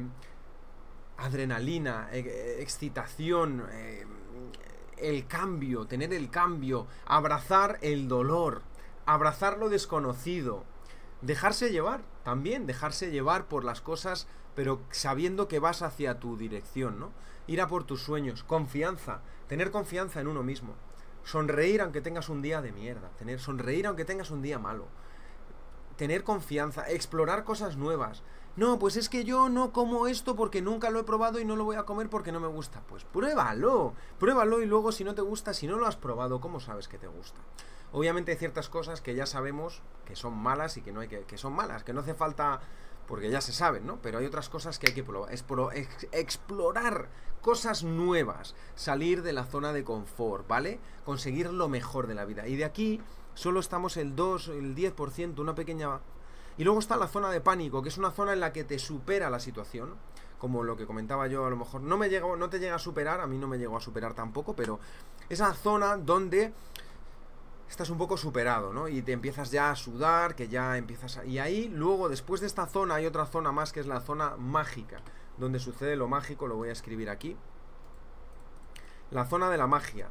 adrenalina, eh, excitación, eh, el cambio, tener el cambio, abrazar el dolor. Abrazar lo desconocido, dejarse llevar, también dejarse llevar por las cosas, pero sabiendo que vas hacia tu dirección, ¿no? Ir a por tus sueños, confianza, tener confianza en uno mismo, sonreír aunque tengas un día de mierda, tener, sonreír aunque tengas un día malo, tener confianza, explorar cosas nuevas. No, pues es que yo no como esto porque nunca lo he probado y no lo voy a comer porque no me gusta. Pues pruébalo, pruébalo y luego si no te gusta, si no lo has probado, ¿cómo sabes que te gusta? Obviamente hay ciertas cosas que ya sabemos que son malas y que no hay que, que son malas, que no hace falta, porque ya se saben, ¿no? Pero hay otras cosas que hay que probar, explo, ex, explorar cosas nuevas, salir de la zona de confort, ¿vale? Conseguir lo mejor de la vida. Y de aquí solo estamos el dos, el diez por ciento, una pequeña... Y luego está la zona de pánico, que es una zona en la que te supera la situación, como lo que comentaba yo, a lo mejor no me llegó, no te llega a superar, a mí no me llegó a superar tampoco, pero esa zona donde estás un poco superado, ¿no? Y te empiezas ya a sudar, que ya empiezas a... Y ahí, luego, después de esta zona, hay otra zona más, que es la zona mágica, donde sucede lo mágico, lo voy a escribir aquí. La zona de la magia.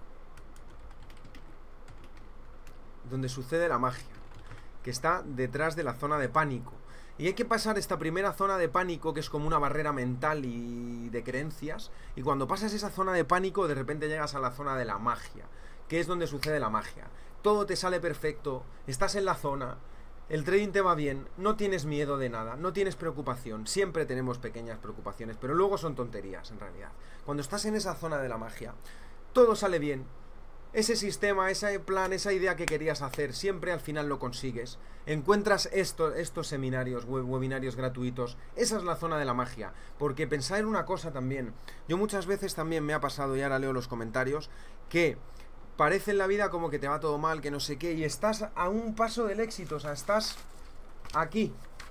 Donde sucede la magia, que está detrás de la zona de pánico. Y hay que pasar esta primera zona de pánico, que es como una barrera mental y de creencias, y cuando pasas esa zona de pánico, de repente llegas a la zona de la magia, que es donde sucede la magia. Todo te sale perfecto, estás en la zona, el trading te va bien, no tienes miedo de nada, no tienes preocupación, siempre tenemos pequeñas preocupaciones, pero luego son tonterías en realidad. Cuando estás en esa zona de la magia, todo sale bien, ese sistema, ese plan, esa idea que querías hacer, siempre al final lo consigues, encuentras esto, estos seminarios, web, webinarios gratuitos, esa es la zona de la magia, porque pensar en una cosa también, yo muchas veces también me ha pasado, y ahora leo los comentarios, que parece en la vida como que te va todo mal, que no sé qué, y estás a un paso del éxito, o sea, estás aquí.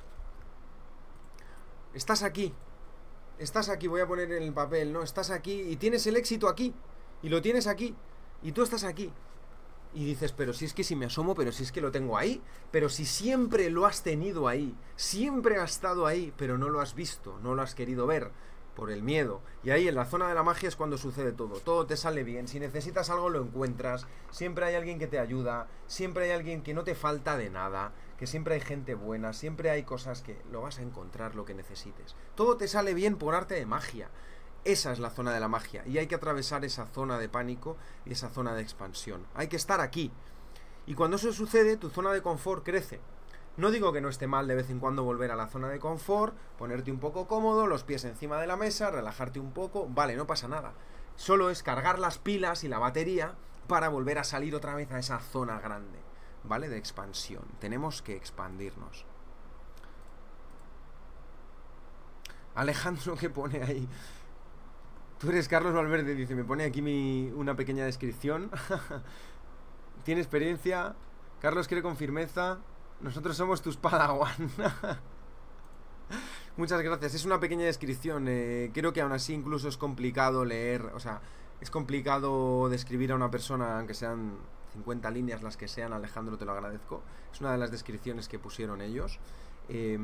Estás aquí. Estás aquí, voy a poner en el papel, ¿no? Estás aquí y tienes el éxito aquí. Y lo tienes aquí. Y tú estás aquí. Y dices, pero si es que si me asomo, pero si es que lo tengo ahí. Pero si siempre lo has tenido ahí. Siempre ha estado ahí, pero no lo has visto, no lo has querido ver. Por el miedo. Y ahí en la zona de la magia es cuando sucede todo. Todo te sale bien. Si necesitas algo lo encuentras. Siempre hay alguien que te ayuda. Siempre hay alguien que no te falta de nada. Que siempre hay gente buena. Siempre hay cosas que lo vas a encontrar lo que necesites. Todo te sale bien por arte de magia. Esa es la zona de la magia. Y hay que atravesar esa zona de pánico y esa zona de expansión. Hay que estar aquí. Y cuando eso sucede, tu zona de confort crece. No digo que no esté mal de vez en cuando volver a la zona de confort, ponerte un poco cómodo, los pies encima de la mesa, relajarte un poco, vale, no pasa nada. Solo es cargar las pilas y la batería para volver a salir otra vez a esa zona grande, ¿vale? De expansión. Tenemos que expandirnos. Alejandro, que pone ahí, Tú eres Carlos Valverde, dice, me pone aquí mi, una pequeña descripción. Tiene experiencia. Carlos quiere con firmeza. Nosotros somos tus padawan. Muchas gracias. Es una pequeña descripción. Eh, creo que aún así incluso es complicado leer. O sea, es complicado describir a una persona, aunque sean cincuenta líneas las que sean. Alejandro, te lo agradezco. Es una de las descripciones que pusieron ellos. Eh,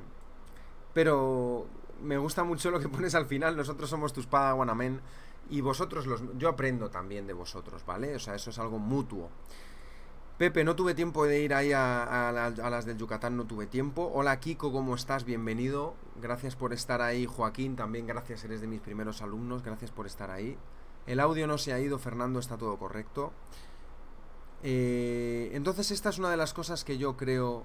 pero me gusta mucho lo que pones al final. Nosotros somos tus padawan, amén. Y vosotros los... Yo aprendo también de vosotros, ¿vale? O sea, eso es algo mutuo. Pepe, no tuve tiempo de ir ahí a, a, a las del Yucatán, no tuve tiempo. Hola Kiko, ¿cómo estás? Bienvenido. Gracias por estar ahí. Joaquín, también gracias, eres de mis primeros alumnos. Gracias por estar ahí. El audio no se ha ido, Fernando, está todo correcto. Eh, entonces esta es una de las cosas que yo creo...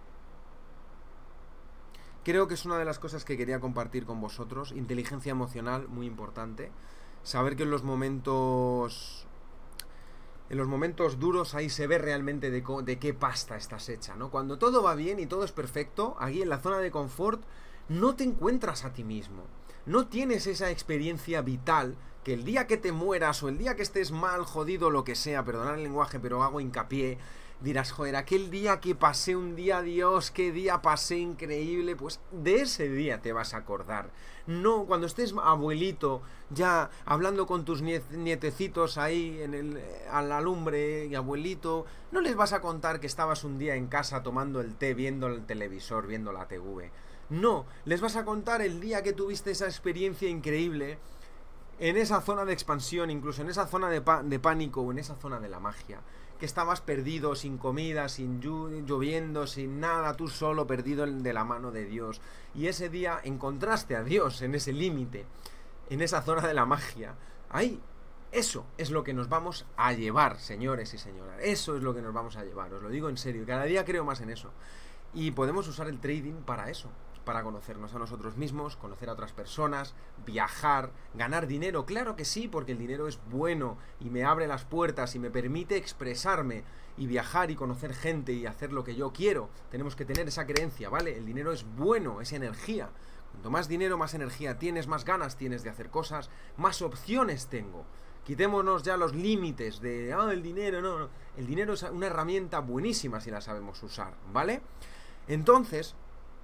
Creo que es una de las cosas que quería compartir con vosotros. Inteligencia emocional, muy importante. Saber que en los momentos... En los momentos duros ahí se ve realmente de, de qué pasta estás hecha, ¿no? Cuando todo va bien y todo es perfecto, aquí en la zona de confort, no te encuentras a ti mismo. No tienes esa experiencia vital que el día que te mueras o el día que estés mal, jodido, lo que sea, perdonad el lenguaje, pero hago hincapié, dirás, joder, aquel día que pasé un día, Dios, qué día pasé increíble, pues de ese día te vas a acordar. No, cuando estés abuelito, ya hablando con tus nietecitos ahí en el, a la lumbre, y abuelito, no les vas a contar que estabas un día en casa tomando el té, viendo el televisor, viendo la T V. No, les vas a contar el día que tuviste esa experiencia increíble en esa zona de expansión, incluso en esa zona de, de pánico o en esa zona de la magia. Que estabas perdido, sin comida, sin lloviendo, sin nada, tú solo, perdido de la mano de Dios. Y ese día encontraste a Dios en ese límite, en esa zona de la magia. Ahí, eso es lo que nos vamos a llevar, señores y señoras. Eso es lo que nos vamos a llevar, os lo digo en serio. Cada día creo más en eso. Y podemos usar el trading para eso. Para conocernos a nosotros mismos, conocer a otras personas, viajar, ganar dinero, claro que sí, porque el dinero es bueno y me abre las puertas y me permite expresarme y viajar y conocer gente y hacer lo que yo quiero. Tenemos que tener esa creencia, ¿vale? El dinero es bueno, es energía. Cuanto más dinero, más energía tienes, más ganas tienes de hacer cosas, más opciones tengo. Quitémonos ya los límites de, ah, el dinero, no, no. El dinero es una herramienta buenísima si la sabemos usar, ¿vale? Entonces...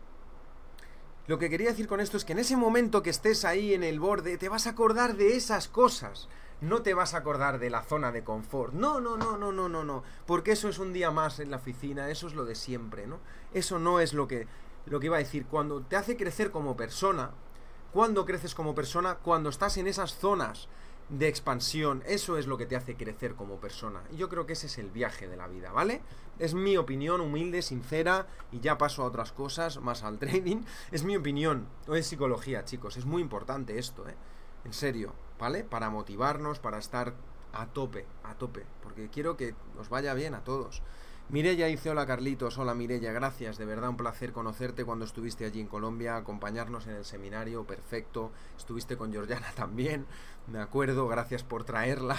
Lo que quería decir con esto es que en ese momento que estés ahí en el borde, te vas a acordar de esas cosas. No te vas a acordar de la zona de confort. No, no, no, no, no, no, no. Porque eso es un día más en la oficina, eso es lo de siempre, ¿no? Eso no es lo que, lo que iba a decir. Cuando te hace crecer como persona, ¿cuándo creces como persona? Cuando estás en esas zonas de expansión. Eso es lo que te hace crecer como persona. Y yo creo que ese es el viaje de la vida, ¿vale? Es mi opinión humilde, sincera, y ya paso a otras cosas, más al trading. Es mi opinión, o es psicología, chicos. Es muy importante esto, ¿eh? En serio, ¿vale? Para motivarnos, para estar a tope, a tope. Porque quiero que os vaya bien a todos. Mireia dice, hola Carlitos, hola Mireia, gracias, de verdad un placer conocerte cuando estuviste allí en Colombia, acompañarnos en el seminario, perfecto, estuviste con Georgiana también, me acuerdo, gracias por traerla,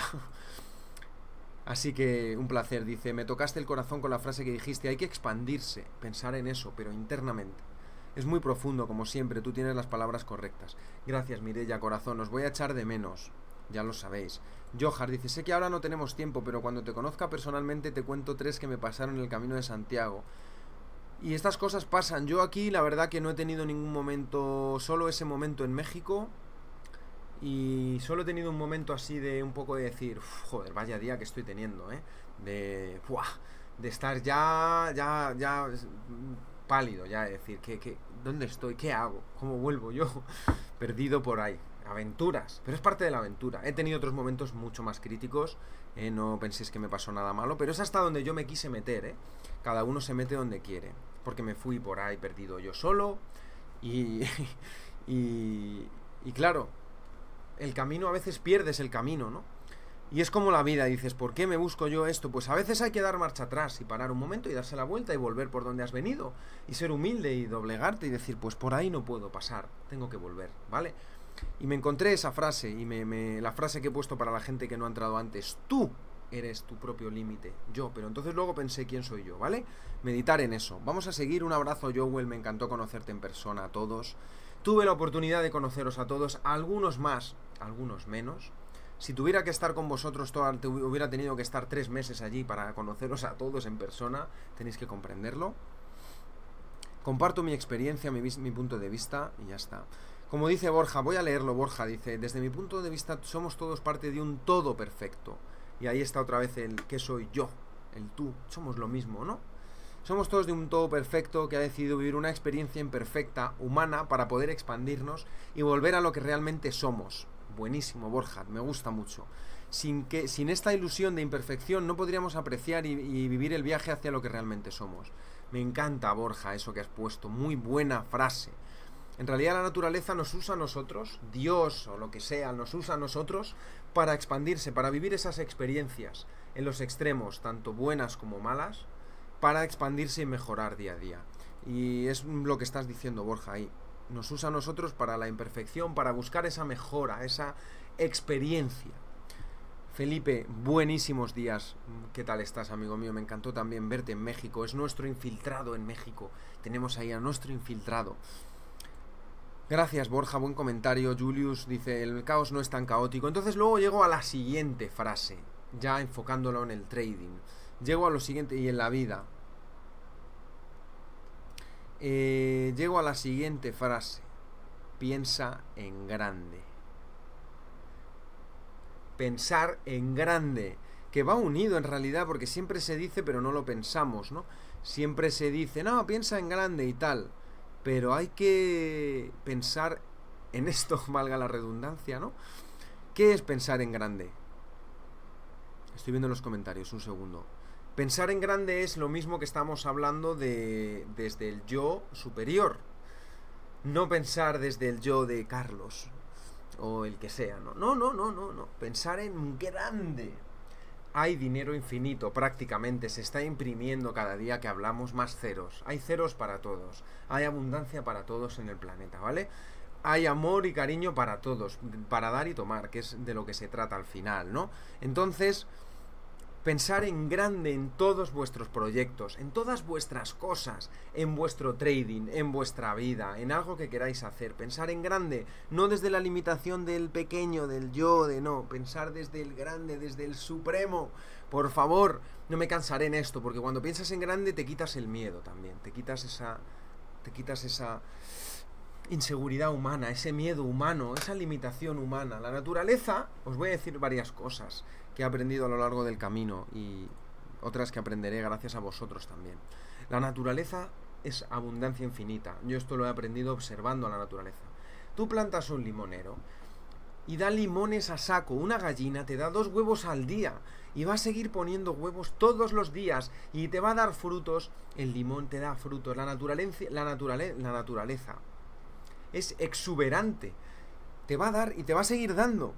así que un placer, dice, me tocaste el corazón con la frase que dijiste, hay que expandirse, pensar en eso, pero internamente, es muy profundo como siempre, tú tienes las palabras correctas, gracias Mireia, corazón, os voy a echar de menos, ya lo sabéis. Johar dice, sé que ahora no tenemos tiempo, pero cuando te conozca personalmente te cuento tres que me pasaron en el Camino de Santiago. Y estas cosas pasan. Yo aquí la verdad que no he tenido ningún momento, solo ese momento en México. Y solo he tenido un momento así de un poco de decir, joder, vaya día que estoy teniendo, ¿eh? De, ¡buah! De estar ya, ya, ya pálido, ya de decir, ¿qué, qué, ¿dónde estoy? ¿Qué hago? ¿Cómo vuelvo yo? Perdido por ahí. Aventuras, pero es parte de la aventura. He tenido otros momentos mucho más críticos, eh, no penséis que me pasó nada malo, pero es hasta donde yo me quise meter, ¿eh? Cada uno se mete donde quiere, porque me fui por ahí perdido yo solo y, y, y claro, el camino, a veces pierdes el camino, ¿no? Y es como la vida, dices, ¿por qué me busco yo esto? Pues a veces hay que dar marcha atrás y parar un momento y darse la vuelta y volver por donde has venido y ser humilde y doblegarte y decir, pues por ahí no puedo pasar, tengo que volver, ¿vale? Y me encontré esa frase, y me, me, la frase que he puesto para la gente que no ha entrado antes. Tú eres tu propio límite, yo, pero entonces luego pensé quién soy yo, ¿vale? Meditar en eso. Vamos a seguir, un abrazo Joel, me encantó conocerte en persona a todos. Tuve la oportunidad de conoceros a todos, a algunos más, a algunos menos. Si tuviera que estar con vosotros, toda, te hubiera tenido que estar tres meses allí para conoceros a todos en persona, tenéis que comprenderlo. Comparto mi experiencia, mi, mi punto de vista y ya está. Como dice Borja, voy a leerlo, Borja, dice, desde mi punto de vista somos todos parte de un todo perfecto. Y ahí está otra vez el que soy yo, el tú, somos lo mismo, ¿no? Somos todos de un todo perfecto que ha decidido vivir una experiencia imperfecta, humana, para poder expandirnos y volver a lo que realmente somos. Buenísimo, Borja, me gusta mucho. Sin, que, sin esta ilusión de imperfección no podríamos apreciar y, y vivir el viaje hacia lo que realmente somos. Me encanta, Borja, eso que has puesto, muy buena frase. En realidad la naturaleza nos usa a nosotros, Dios o lo que sea, nos usa a nosotros para expandirse, para vivir esas experiencias en los extremos, tanto buenas como malas, para expandirse y mejorar día a día. Y es lo que estás diciendo, Borja, ahí. Nos usa a nosotros para la imperfección, para buscar esa mejora, esa experiencia. Felipe, buenísimos días. ¿Qué tal estás, amigo mío? Me encantó también verte en México. Es nuestro infiltrado en México. Tenemos ahí a nuestro infiltrado. Gracias, Borja, buen comentario. Julius dice, el caos no es tan caótico. Entonces luego llego a la siguiente frase, ya enfocándolo en el trading. Llego a lo siguiente, y en la vida. Eh, llego a la siguiente frase. Piensa en grande. Pensar en grande. Que va unido en realidad, porque siempre se dice, pero no lo pensamos, ¿no? Siempre se dice, no, piensa en grande y tal. Pero hay que pensar en esto, valga la redundancia, ¿no? ¿Qué es pensar en grande? Estoy viendo en los comentarios, un segundo. Pensar en grande es lo mismo que estamos hablando de desde el yo superior. No pensar desde el yo de Carlos o el que sea, ¿no? No, no, no, no, no. Pensar en grande. Hay dinero infinito, prácticamente, se está imprimiendo cada día que hablamos más ceros. Hay ceros para todos, hay abundancia para todos en el planeta, ¿vale? Hay amor y cariño para todos, para dar y tomar, que es de lo que se trata al final, ¿no? Entonces, pensar en grande en todos vuestros proyectos, en todas vuestras cosas, en vuestro trading, en vuestra vida, en algo que queráis hacer. Pensar en grande, no desde la limitación del pequeño, del yo, de no. Pensar desde el grande, desde el supremo. Por favor, no me cansaré en esto, porque cuando piensas en grande te quitas el miedo también. Te quitas esa... Te quitas esa... inseguridad humana, ese miedo humano, esa limitación humana. La naturaleza, os voy a decir varias cosas que he aprendido a lo largo del camino y otras que aprenderé gracias a vosotros también. La naturaleza es abundancia infinita. Yo esto lo he aprendido observando a la naturaleza. Tú plantas un limonero y da limones a saco. Una gallina te da dos huevos al día y va a seguir poniendo huevos todos los días y te va a dar frutos. El limón te da frutos. La naturaleza, la naturale, la naturaleza es exuberante. Te va a dar y te va a seguir dando.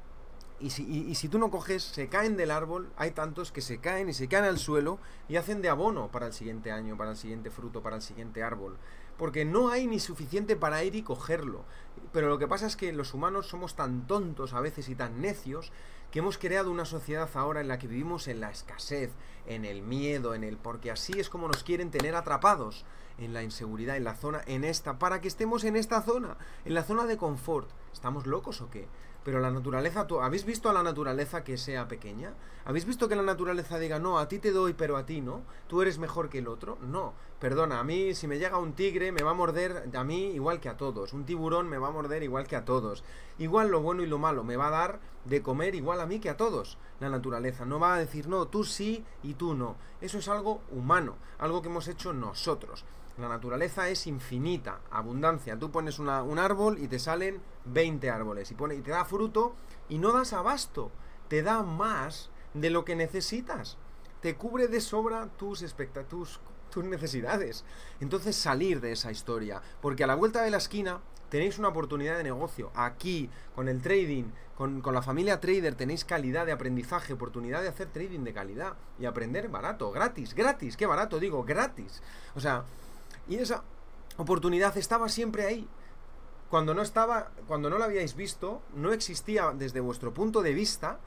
Y si, y, y si tú no coges, se caen del árbol. Hay tantos que se caen y se caen al suelo y hacen de abono para el siguiente año, para el siguiente fruto, para el siguiente árbol. Porque no hay ni suficiente para ir y cogerlo. Pero lo que pasa es que los humanos somos tan tontos a veces y tan necios que hemos creado una sociedad ahora en la que vivimos en la escasez, en el miedo, en el... porque así es como nos quieren tener atrapados, en la inseguridad, en la zona, en esta, para que estemos en esta zona, en la zona de confort. ¿Estamos locos o qué? Pero la naturaleza, ¿tú, ¿habéis visto a la naturaleza que sea pequeña? ¿Habéis visto que la naturaleza diga, no, a ti te doy, pero a ti no? ¿Tú eres mejor que el otro? No. Perdona, a mí, si me llega un tigre, me va a morder a mí igual que a todos. Un tiburón me va a morder igual que a todos. Igual lo bueno y lo malo, me va a dar de comer igual a mí que a todos. La naturaleza no va a decir, no, tú sí y tú no. Eso es algo humano, algo que hemos hecho nosotros. La naturaleza es infinita, abundancia. Tú pones una, un árbol y te salen veinte árboles y, pone, y te da fruto y no das abasto. Te da más de lo que necesitas. Te cubre de sobra tus expectativas, tus necesidades. Entonces salir de esa historia. Porque a la vuelta de la esquina tenéis una oportunidad de negocio. Aquí, con el trading, con, con la familia trader, tenéis calidad de aprendizaje, oportunidad de hacer trading de calidad y aprender barato, gratis, gratis. ¿Qué barato? Digo, gratis. O sea... Y esa oportunidad estaba siempre ahí. Cuando no estaba, cuando no la habíais visto, no existía desde vuestro punto de vista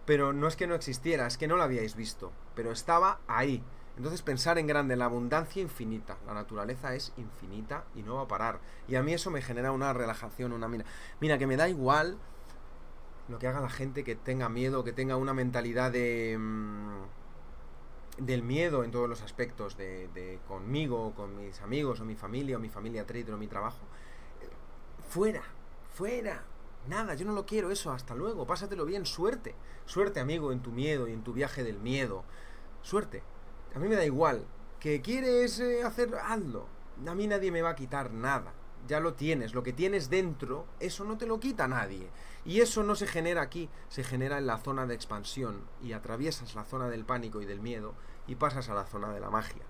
pero no es que no existiera, es que no lo habíais visto, pero estaba ahí. Entonces pensar en grande, la abundancia infinita, la naturaleza es infinita y no va a parar. Y a mí eso me genera una relajación, una mira, mira que me da igual lo que haga la gente que tenga miedo, que tenga una mentalidad de mmm, del miedo en todos los aspectos, de, de conmigo, con mis amigos, o mi familia, o mi familia trader, o mi trabajo. Fuera, fuera. Nada, yo no lo quiero eso, hasta luego, pásatelo bien, suerte. Suerte, amigo, en tu miedo y en tu viaje del miedo. Suerte. A mí me da igual. ¿Que quieres eh, hacer? Hazlo. A mí nadie me va a quitar nada. Ya lo tienes. Lo que tienes dentro, eso no te lo quita nadie. Y eso no se genera aquí, se genera en la zona de expansión. Y atraviesas la zona del pánico y del miedo y pasas a la zona de la magia.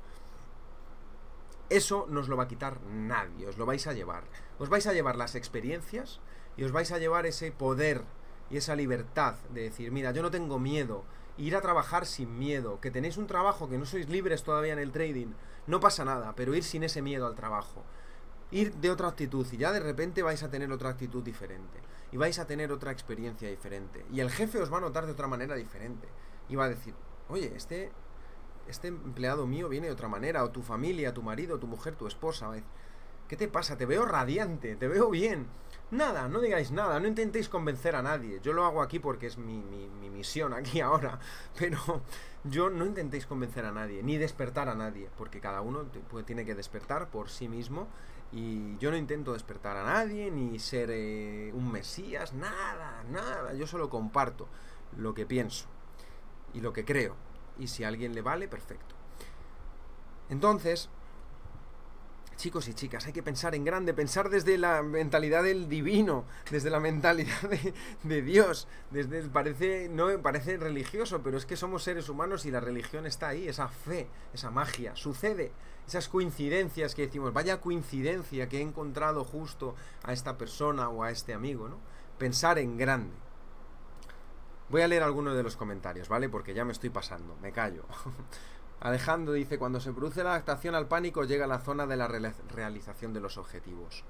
Eso no os lo va a quitar nadie, os lo vais a llevar. Os vais a llevar las experiencias y os vais a llevar ese poder y esa libertad de decir, mira, yo no tengo miedo, ir a trabajar sin miedo, que tenéis un trabajo, que no sois libres todavía en el trading, no pasa nada, pero ir sin ese miedo al trabajo. Ir de otra actitud y ya de repente vais a tener otra actitud diferente. Y vais a tener otra experiencia diferente. Y el jefe os va a notar de otra manera diferente. Y va a decir, oye, este... este empleado mío viene de otra manera, o tu familia, tu marido, tu mujer, tu esposa. ¿Qué te pasa? Te veo radiante, te veo bien. Nada, no digáis nada, no intentéis convencer a nadie. Yo lo hago aquí porque es mi, mi, mi misión aquí ahora, pero yo no intentéis convencer a nadie, ni despertar a nadie, porque cada uno pues, tiene que despertar por sí mismo, y yo no intento despertar a nadie, ni ser eh, un mesías, nada, nada. Yo solo comparto lo que pienso y lo que creo. Y si a alguien le vale, perfecto. Entonces, chicos y chicas, hay que pensar en grande, pensar desde la mentalidad del divino, desde la mentalidad de, de Dios. Desde, parece, no parece religioso, pero es que somos seres humanos y la religión está ahí, esa fe, esa magia, sucede. Esas coincidencias que decimos, vaya coincidencia que he encontrado justo a esta persona o a este amigo, ¿no? Pensar en grande. Voy a leer algunos de los comentarios, ¿vale? Porque ya me estoy pasando, me callo. Alejandro dice, cuando se produce la adaptación al pánico llega a la zona de la re realización de los objetivos.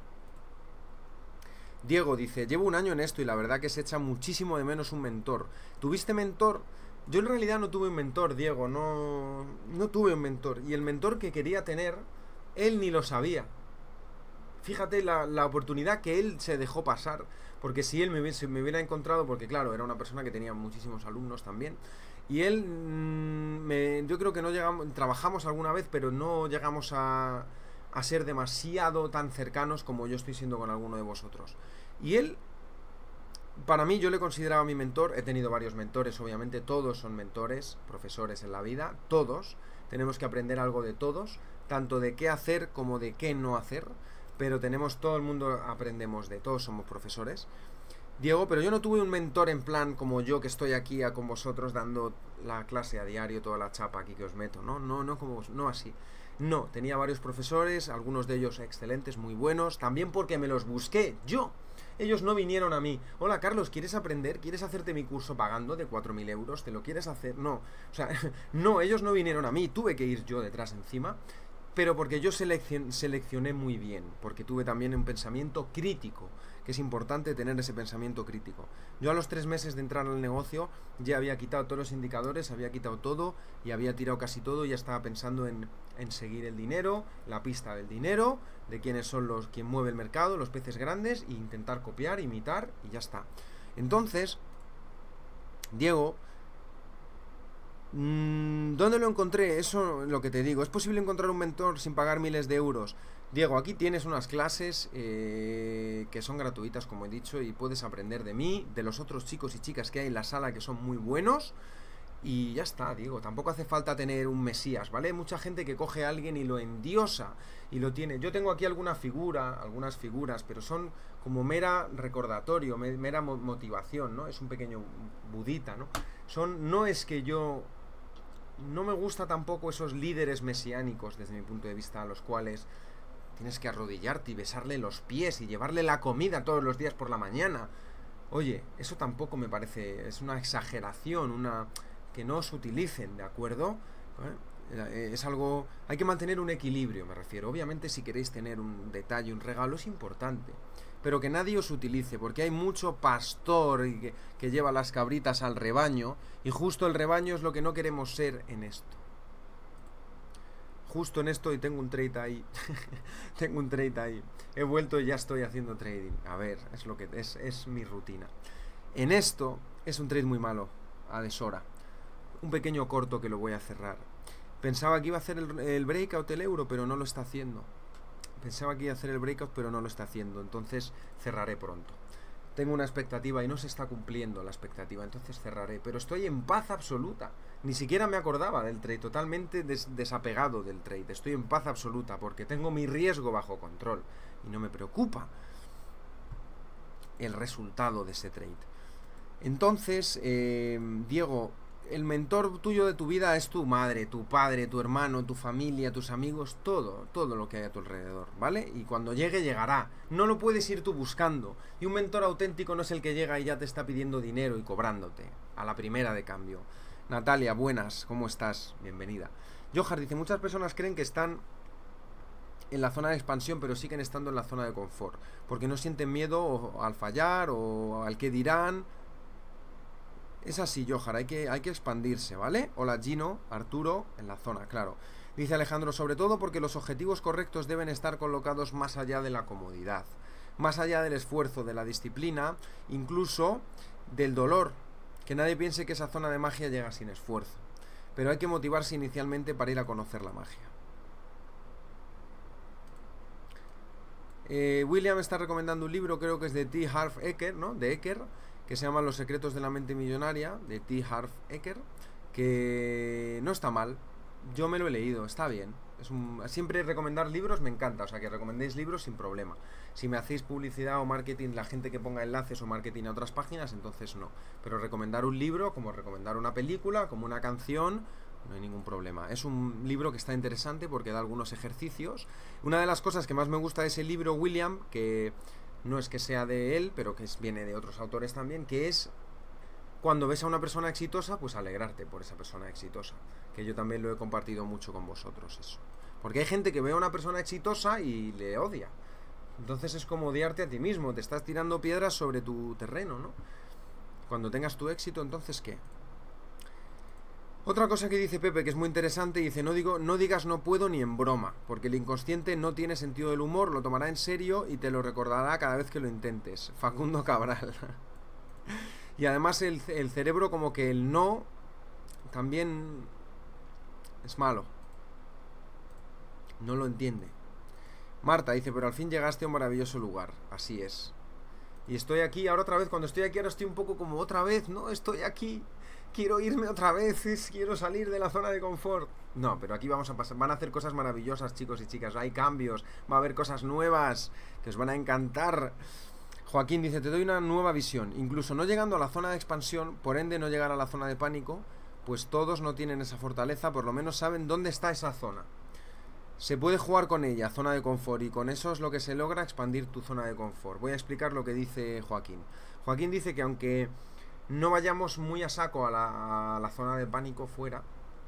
Diego dice, llevo un año en esto y la verdad que se echa muchísimo de menos un mentor. ¿Tuviste mentor? Yo en realidad no tuve un mentor, Diego, no, no tuve un mentor. Y el mentor que quería tener, él ni lo sabía. Fíjate la, la oportunidad que él se dejó pasar. Porque si él me hubiese, me hubiera encontrado, porque claro, era una persona que tenía muchísimos alumnos también, y él, mmm, me, yo creo que no llegamos, trabajamos alguna vez, pero no llegamos a, a ser demasiado tan cercanos como yo estoy siendo con alguno de vosotros. Y él, para mí, yo le consideraba mi mentor. He tenido varios mentores, obviamente, todos son mentores, profesores en la vida, todos, tenemos que aprender algo de todos, tanto de qué hacer como de qué no hacer. Pero tenemos, todo el mundo aprendemos de, todos somos profesores. Diego, pero yo no tuve un mentor en plan como yo que estoy aquí a, con vosotros dando la clase a diario, toda la chapa aquí que os meto, no, no, no, como, no así. No, tenía varios profesores, algunos de ellos excelentes, muy buenos, también porque me los busqué yo. Ellos no vinieron a mí, hola Carlos, ¿quieres aprender? ¿Quieres hacerte mi curso pagando de cuatro mil euros? ¿Te lo quieres hacer? No, o sea, no, ellos no vinieron a mí, tuve que ir yo detrás encima. Pero porque yo seleccion, seleccioné muy bien, porque tuve también un pensamiento crítico, que es importante tener ese pensamiento crítico. Yo a los tres meses de entrar al negocio ya había quitado todos los indicadores, había quitado todo y había tirado casi todo y ya estaba pensando en, en seguir el dinero, la pista del dinero, de quiénes son los, quien mueve el mercado, los peces grandes, e intentar copiar, imitar y ya está. Entonces, Diego... ¿dónde lo encontré? Eso es lo que te digo. ¿Es posible encontrar un mentor sin pagar miles de euros? Diego, aquí tienes unas clases eh, que son gratuitas, como he dicho, y puedes aprender de mí, de los otros chicos y chicas que hay en la sala que son muy buenos. Y ya está, Diego. Tampoco hace falta tener un mesías, ¿vale? Hay mucha gente que coge a alguien y lo endiosa y lo tiene. Yo tengo aquí alguna figura, algunas figuras, pero son como mera recordatorio, mera motivación, ¿no? Es un pequeño budita, ¿no? Son, no es que yo... No me gusta tampoco esos líderes mesiánicos, desde mi punto de vista, a los cuales tienes que arrodillarte y besarle los pies y llevarle la comida todos los días por la mañana. Oye, eso tampoco me parece... Es una exageración, una... que no os utilicen, ¿de acuerdo? Eh, Es algo... Hay que mantener un equilibrio, me refiero. Obviamente si queréis tener un detalle, un regalo, es importante. Pero que nadie os utilice, porque hay mucho pastor que, que lleva las cabritas al rebaño, y justo el rebaño es lo que no queremos ser en esto. Justo en esto, y tengo un trade ahí. Tengo un trade ahí. He vuelto y ya estoy haciendo trading. A ver, es lo que es, es mi rutina. En esto es un trade muy malo, a deshora. Un pequeño corto que lo voy a cerrar. Pensaba que iba a hacer el, el breakout el euro, pero no lo está haciendo. Pensaba que iba a hacer el breakout, pero no lo está haciendo. Entonces cerraré pronto. Tengo una expectativa y no se está cumpliendo la expectativa. Entonces cerraré. Pero estoy en paz absoluta. Ni siquiera me acordaba del trade. Totalmente des desapegado del trade. Estoy en paz absoluta porque tengo mi riesgo bajo control. Y no me preocupa el resultado de ese trade. Entonces, eh, Diego... El mentor tuyo de tu vida es tu madre, tu padre, tu hermano, tu familia, tus amigos, todo, todo lo que hay a tu alrededor, ¿vale? Y cuando llegue, llegará. No lo puedes ir tú buscando. Y un mentor auténtico no es el que llega y ya te está pidiendo dinero y cobrándote, a la primera de cambio. Natalia, buenas, ¿cómo estás? Bienvenida. Johar dice, muchas personas creen que están en la zona de expansión, pero siguen estando en la zona de confort, porque no sienten miedo al fallar o al que dirán. Es así, Johar, hay que, hay que expandirse, ¿vale? Hola Gino, Arturo, en la zona, claro. Dice Alejandro, sobre todo porque los objetivos correctos deben estar colocados más allá de la comodidad, más allá del esfuerzo, de la disciplina, incluso del dolor. Que nadie piense que esa zona de magia llega sin esfuerzo. Pero hay que motivarse inicialmente para ir a conocer la magia. Eh, William está recomendando un libro, creo que es de T. Harv Eker, ¿no? De Eker, que se llama Los secretos de la mente millonaria, de T. Harv Eker, que no está mal. Yo me lo he leído, está bien. Es un... Siempre recomendar libros me encanta, o sea que recomendéis libros sin problema. Si me hacéis publicidad o marketing, la gente que ponga enlaces o marketing a otras páginas, entonces no. Pero recomendar un libro, como recomendar una película, como una canción, no hay ningún problema. Es un libro que está interesante porque da algunos ejercicios. Una de las cosas que más me gusta de ese libro, William, que no es que sea de él, pero que es, viene de otros autores también, que es cuando ves a una persona exitosa, pues alegrarte por esa persona exitosa. Que yo también lo he compartido mucho con vosotros, eso. Porque hay gente que ve a una persona exitosa y le odia. Entonces es como odiarte a ti mismo, te estás tirando piedras sobre tu terreno, ¿no? Cuando tengas tu éxito, entonces ¿qué? Otra cosa que dice Pepe, que es muy interesante, dice, no digo, no digas no puedo ni en broma, porque el inconsciente no tiene sentido del humor, lo tomará en serio y te lo recordará cada vez que lo intentes. Facundo Cabral. Y además el, el cerebro como que el no también es malo. No lo entiende. Marta dice, pero al fin llegaste a un maravilloso lugar. Así es. Y estoy aquí, ahora otra vez, cuando estoy aquí ahora estoy un poco como otra vez, ¿no? Estoy aquí. Quiero irme otra vez, quiero salir de la zona de confort. No, pero aquí vamos a pasar, van a hacer cosas maravillosas, chicos y chicas. Hay cambios, va a haber cosas nuevas que os van a encantar. Joaquín dice, te doy una nueva visión. Incluso no llegando a la zona de expansión, por ende no llegar a la zona de pánico, pues todos no tienen esa fortaleza, por lo menos saben dónde está esa zona. Se puede jugar con ella, zona de confort, y con eso es lo que se logra, expandir tu zona de confort. Voy a explicar lo que dice Joaquín. Joaquín dice que aunque no vayamos muy a saco a la, a la zona de pánico fuera,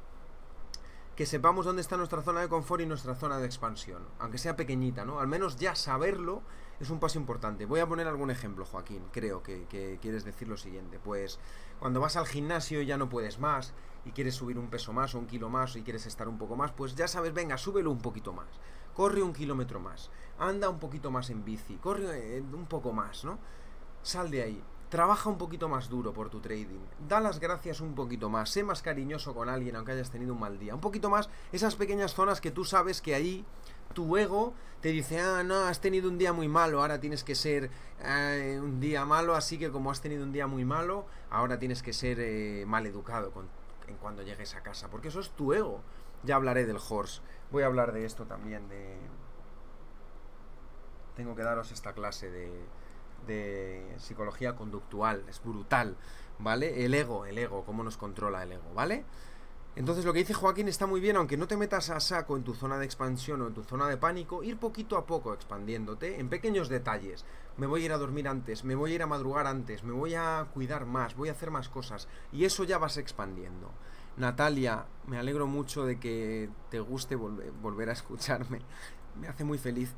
que sepamos dónde está nuestra zona de confort y nuestra zona de expansión, aunque sea pequeñita, ¿no? Al menos ya saberlo es un paso importante. Voy a poner algún ejemplo, Joaquín. Creo que, que quieres decir lo siguiente. Pues cuando vas al gimnasio y ya no puedes más y quieres subir un peso más o un kilo más y quieres estar un poco más, pues ya sabes, venga, súbelo un poquito más, corre un kilómetro más, anda un poquito más en bici, corre un poco más, ¿no? Sal de ahí. Trabaja un poquito más duro por tu trading. Da las gracias un poquito más. Sé más cariñoso con alguien aunque hayas tenido un mal día. Un poquito más esas pequeñas zonas que tú sabes que ahí tu ego te dice, ah, no, has tenido un día muy malo, ahora tienes que ser eh, un día malo, así que como has tenido un día muy malo, ahora tienes que ser eh, mal educado con, en cuando llegues a casa. Porque eso es tu ego. Ya hablaré del horse. Voy a hablar de esto también, de... Tengo que daros esta clase de... de psicología conductual, es brutal, ¿vale? El ego, el ego, cómo nos controla el ego, ¿vale? Entonces lo que dice Joaquín está muy bien, aunque no te metas a saco en tu zona de expansión o en tu zona de pánico, ir poquito a poco expandiéndote en pequeños detalles. Me voy a ir a dormir antes, me voy a ir a madrugar antes, me voy a cuidar más, voy a hacer más cosas, y eso ya vas expandiendo. Natalia, me alegro mucho de que te guste volver, volver a escucharme. Me hace muy feliz.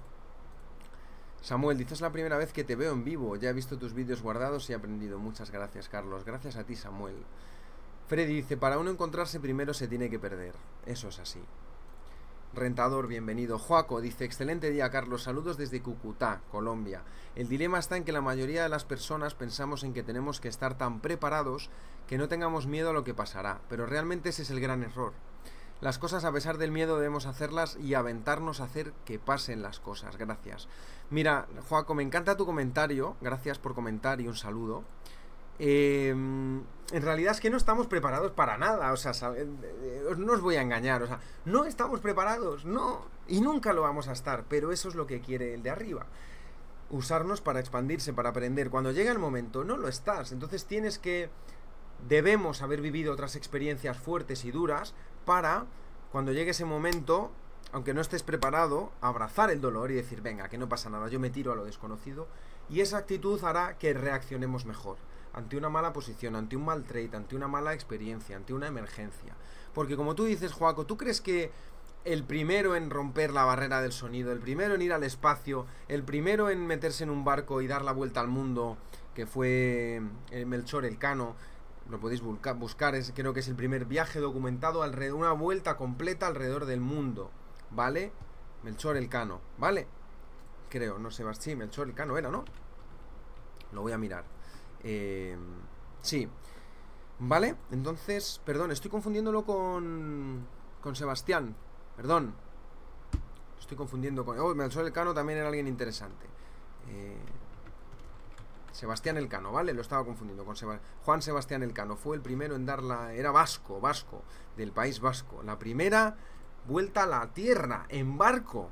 Samuel, dices la primera vez que te veo en vivo. Ya he visto tus vídeos guardados y he aprendido. Muchas gracias, Carlos. Gracias a ti, Samuel. Freddy dice, para uno encontrarse primero se tiene que perder. Eso es así. Rentador, bienvenido. Joaco dice, excelente día, Carlos. Saludos desde Cúcuta, Colombia. El dilema está en que la mayoría de las personas pensamos en que tenemos que estar tan preparados que no tengamos miedo a lo que pasará. Pero realmente ese es el gran error. Las cosas, a pesar del miedo, debemos hacerlas y aventarnos a hacer que pasen las cosas. Gracias. Mira, Joaco, me encanta tu comentario. Gracias por comentar y un saludo. Eh, en realidad es que no estamos preparados para nada. O sea, no os voy a engañar. O sea, no estamos preparados, no. Y nunca lo vamos a estar. Pero eso es lo que quiere el de arriba. Usarnos para expandirse, para aprender. Cuando llega el momento, no lo estás. Entonces tienes que... Debemos haber vivido otras experiencias fuertes y duras para, cuando llegue ese momento, aunque no estés preparado, abrazar el dolor y decir, venga, que no pasa nada, yo me tiro a lo desconocido. Y esa actitud hará que reaccionemos mejor ante una mala posición, ante un mal trade, ante una mala experiencia, ante una emergencia. Porque como tú dices, Joaco, ¿tú crees que el primero en romper la barrera del sonido, el primero en ir al espacio, el primero en meterse en un barco y dar la vuelta al mundo, que fue Melchor Elcano, lo podéis buscar, buscar es, creo que es el primer viaje documentado, alrededor, una vuelta completa alrededor del mundo, ¿vale? Melchor Elcano, ¿vale? Creo, no sé, sí, Melchor Elcano era, ¿no? Lo voy a mirar. Eh, sí, ¿vale? Entonces, perdón, estoy confundiéndolo con con Sebastián, perdón. Estoy confundiendo con... Oh, Melchor Elcano también era alguien interesante. Eh... Sebastián Elcano, ¿vale? Lo estaba confundiendo con Seba... Juan Sebastián Elcano. Fue el primero en dar la... Era vasco, vasco, del País Vasco. La primera vuelta a la Tierra, en barco.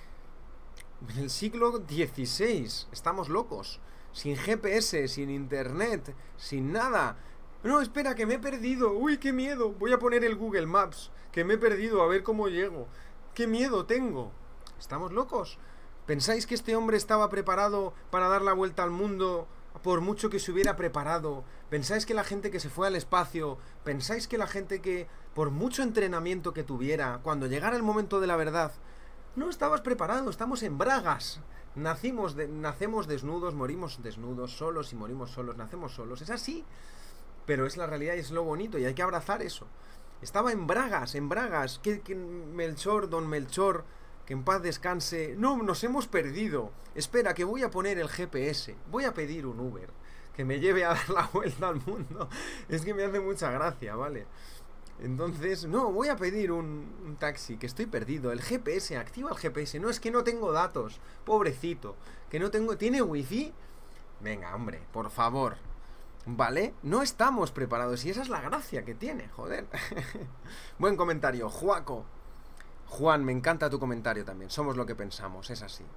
En el siglo dieciséis. Estamos locos. Sin G P S, sin internet, sin nada. No, espera, que me he perdido. Uy, qué miedo. Voy a poner el Google Maps. Que me he perdido, a ver cómo llego. Qué miedo tengo. ¿Estamos locos? ¿Pensáis que este hombre estaba preparado para dar la vuelta al mundo por mucho que se hubiera preparado? ¿Pensáis que la gente que se fue al espacio, pensáis que la gente que, por mucho entrenamiento que tuviera, cuando llegara el momento de la verdad, no estabas preparado? Estamos en bragas. Nacimos de, nacemos desnudos, morimos desnudos, solos y morimos solos, nacemos solos. Es así, pero es la realidad y es lo bonito y hay que abrazar eso. Estaba en bragas, en bragas. Que, que Melchor, don Melchor... Que en paz descanse. No, nos hemos perdido. Espera, que voy a poner el G P S. Voy a pedir un Uber que me lleve a dar la vuelta al mundo. Es que me hace mucha gracia, ¿vale? Entonces, no, voy a pedir un, un taxi, que estoy perdido. El G P S, activa el G P S. No, es que no tengo datos. Pobrecito. Que no tengo... ¿Tiene wifi? Venga, hombre, por favor. ¿Vale? No estamos preparados. Y esa es la gracia que tiene, joder. Buen comentario, Joaco. Juan, me encanta tu comentario también. Somos lo que pensamos, es así.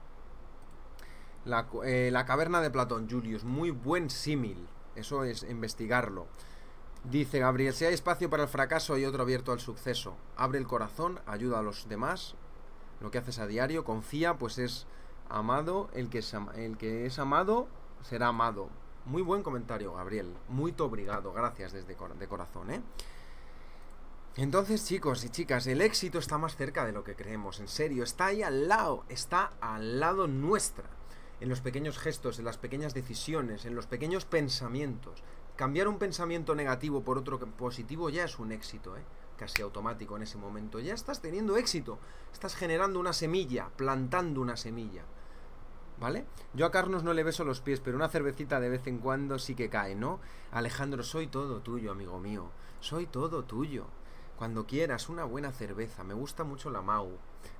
La, eh, la caverna de Platón, Julius. Muy buen símil. Eso es investigarlo. Dice Gabriel, si hay espacio para el fracaso hay otro abierto al suceso. Abre el corazón, ayuda a los demás. Lo que haces a diario, confía, pues es amado. El que es, el que es amado será amado. Muy buen comentario, Gabriel. Muy obrigado. Gracias desde cor de corazón, ¿eh? Entonces, chicos y chicas, el éxito está más cerca de lo que creemos, en serio, está ahí al lado, está al lado nuestra, en los pequeños gestos, en las pequeñas decisiones, en los pequeños pensamientos. Cambiar un pensamiento negativo por otro positivo ya es un éxito, ¿eh? Casi automático en ese momento. Ya estás teniendo éxito, estás generando una semilla, plantando una semilla, ¿vale? Yo a Carlos no le beso los pies, pero una cervecita de vez en cuando sí que cae, ¿no? Alejandro, soy todo tuyo, amigo mío, soy todo tuyo. Cuando quieras, una buena cerveza. Me gusta mucho la Mau.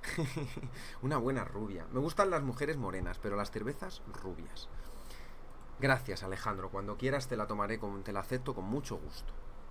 Una buena rubia. Me gustan las mujeres morenas, pero las cervezas rubias. Gracias, Alejandro. Cuando quieras te la tomaré, con, te la acepto con mucho gusto.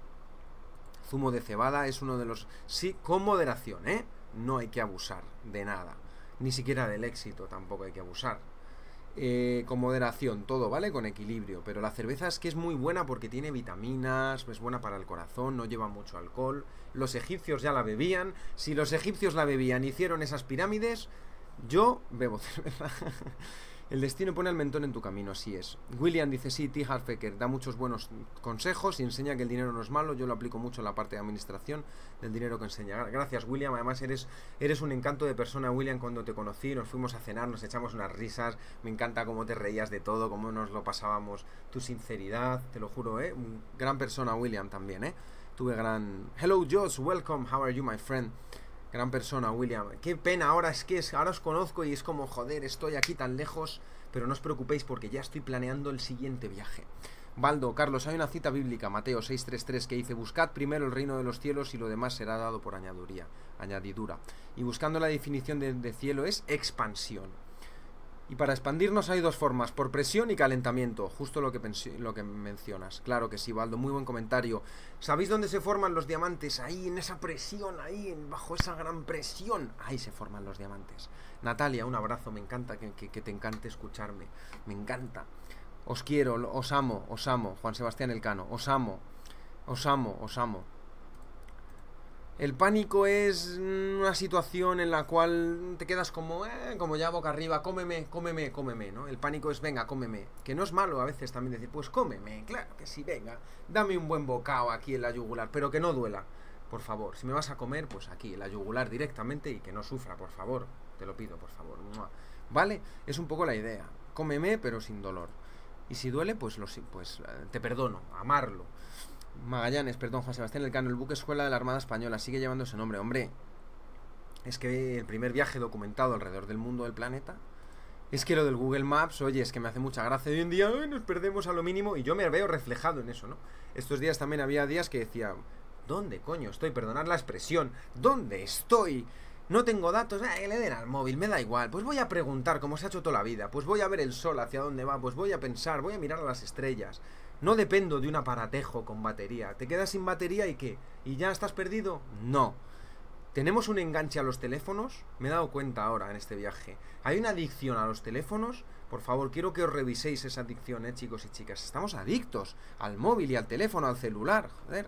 Zumo de cebada es uno de los... Sí, con moderación, ¿eh? No hay que abusar de nada. Ni siquiera del éxito tampoco hay que abusar. Eh, con moderación, todo, ¿vale? Con equilibrio. Pero la cerveza es que es muy buena porque tiene vitaminas, es buena para el corazón, no lleva mucho alcohol. Los egipcios ya la bebían. Si los egipcios la bebían, hicieron esas pirámides, yo bebo cerveza. El destino pone al mentón en tu camino, así es. William dice, sí, T. Harv Eker da muchos buenos consejos y enseña que el dinero no es malo. Yo lo aplico mucho en la parte de administración del dinero que enseña. Gracias, William. Además, eres, eres un encanto de persona, William. Cuando te conocí, nos fuimos a cenar, nos echamos unas risas. Me encanta cómo te reías de todo, cómo nos lo pasábamos. Tu sinceridad, te lo juro, ¿eh? Gran persona, William, también, ¿eh? Tuve gran... Hello, Josh. Welcome. How are you, my friend? Gran persona, William. Qué pena, ahora es que es, ahora os conozco y es como, joder, estoy aquí tan lejos, pero no os preocupéis porque ya estoy planeando el siguiente viaje. Baldo, Carlos, hay una cita bíblica, Mateo seis treinta y tres, que dice, buscad primero el reino de los cielos y lo demás será dado por añadiduría, añadidura. Y buscando la definición de, de cielo es expansión. Y para expandirnos hay dos formas, por presión y calentamiento, justo lo que, lo que mencionas. Claro que sí, Baldo, muy buen comentario. ¿Sabéis dónde se forman los diamantes? Ahí, en esa presión, ahí, bajo esa gran presión. Ahí se forman los diamantes. Natalia, un abrazo, me encanta que, que, que te encante escucharme. Me encanta. Os quiero, os amo, os amo. Juan Sebastián Elcano, os amo, os amo, os amo. El pánico es una situación en la cual te quedas como, eh, como ya boca arriba, cómeme, cómeme, cómeme, ¿no? El pánico es, venga, cómeme. Que no es malo a veces también decir, pues cómeme, claro que sí, venga, dame un buen bocado aquí en la yugular, pero que no duela, por favor. Si me vas a comer, pues aquí, en la yugular directamente y que no sufra, por favor. Te lo pido, por favor. ¿Vale? Es un poco la idea. Cómeme, pero sin dolor. Y si duele, pues, lo, pues te perdono, amarlo. Magallanes, perdón, Juan Sebastián Elcano, el buque escuela de la Armada Española, sigue llevando ese nombre. Hombre, es que el primer viaje documentado alrededor del mundo del planeta, es que lo del Google Maps, oye, es que me hace mucha gracia. Hoy en día, ay, nos perdemos a lo mínimo, y yo me veo reflejado en eso, ¿no? Estos días también había días que decía, ¿dónde coño estoy? Perdonad la expresión, ¿dónde estoy? No tengo datos, ah, que le den al móvil, me da igual. Pues voy a preguntar, como se ha hecho toda la vida. Pues voy a ver el sol hacia dónde va, pues voy a pensar, voy a mirar a las estrellas. No dependo de un aparatejo con batería. ¿Te quedas sin batería y qué? ¿Y ya estás perdido? No. ¿Tenemos un enganche a los teléfonos? Me he dado cuenta ahora en este viaje. ¿Hay una adicción a los teléfonos? Por favor, quiero que os reviséis esa adicción, ¿eh, chicos y chicas? Estamos adictos al móvil y al teléfono, al celular. Joder.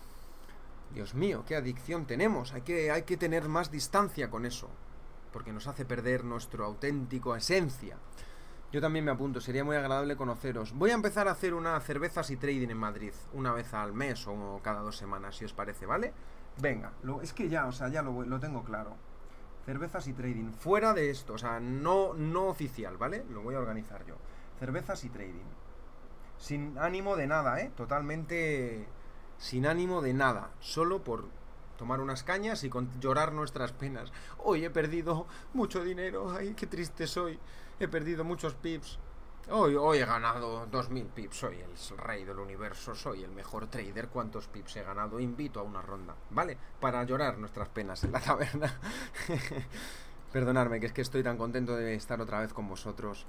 Dios mío, qué adicción tenemos. Hay que, hay que tener más distancia con eso, porque nos hace perder nuestra auténtica esencia. Yo también me apunto, sería muy agradable conoceros. Voy a empezar a hacer una cervezas y trading en Madrid, una vez al mes o cada dos semanas, si os parece, ¿vale? Venga, lo, es que ya, o sea, ya lo, lo tengo claro. Cervezas y trading, fuera de esto, o sea, no, no oficial, ¿vale? Lo voy a organizar yo. Cervezas y trading. Sin ánimo de nada, ¿eh? Totalmente sin ánimo de nada, solo por tomar unas cañas y con llorar nuestras penas. Hoy he perdido mucho dinero, ay, qué triste soy. He perdido muchos pips. Hoy, hoy he ganado dos mil pips. Soy el rey del universo. Soy el mejor trader. ¿Cuántos pips he ganado? Invito a una ronda, ¿vale? Para llorar nuestras penas en la taberna. Perdonadme, que es que estoy tan contento de estar otra vez con vosotros.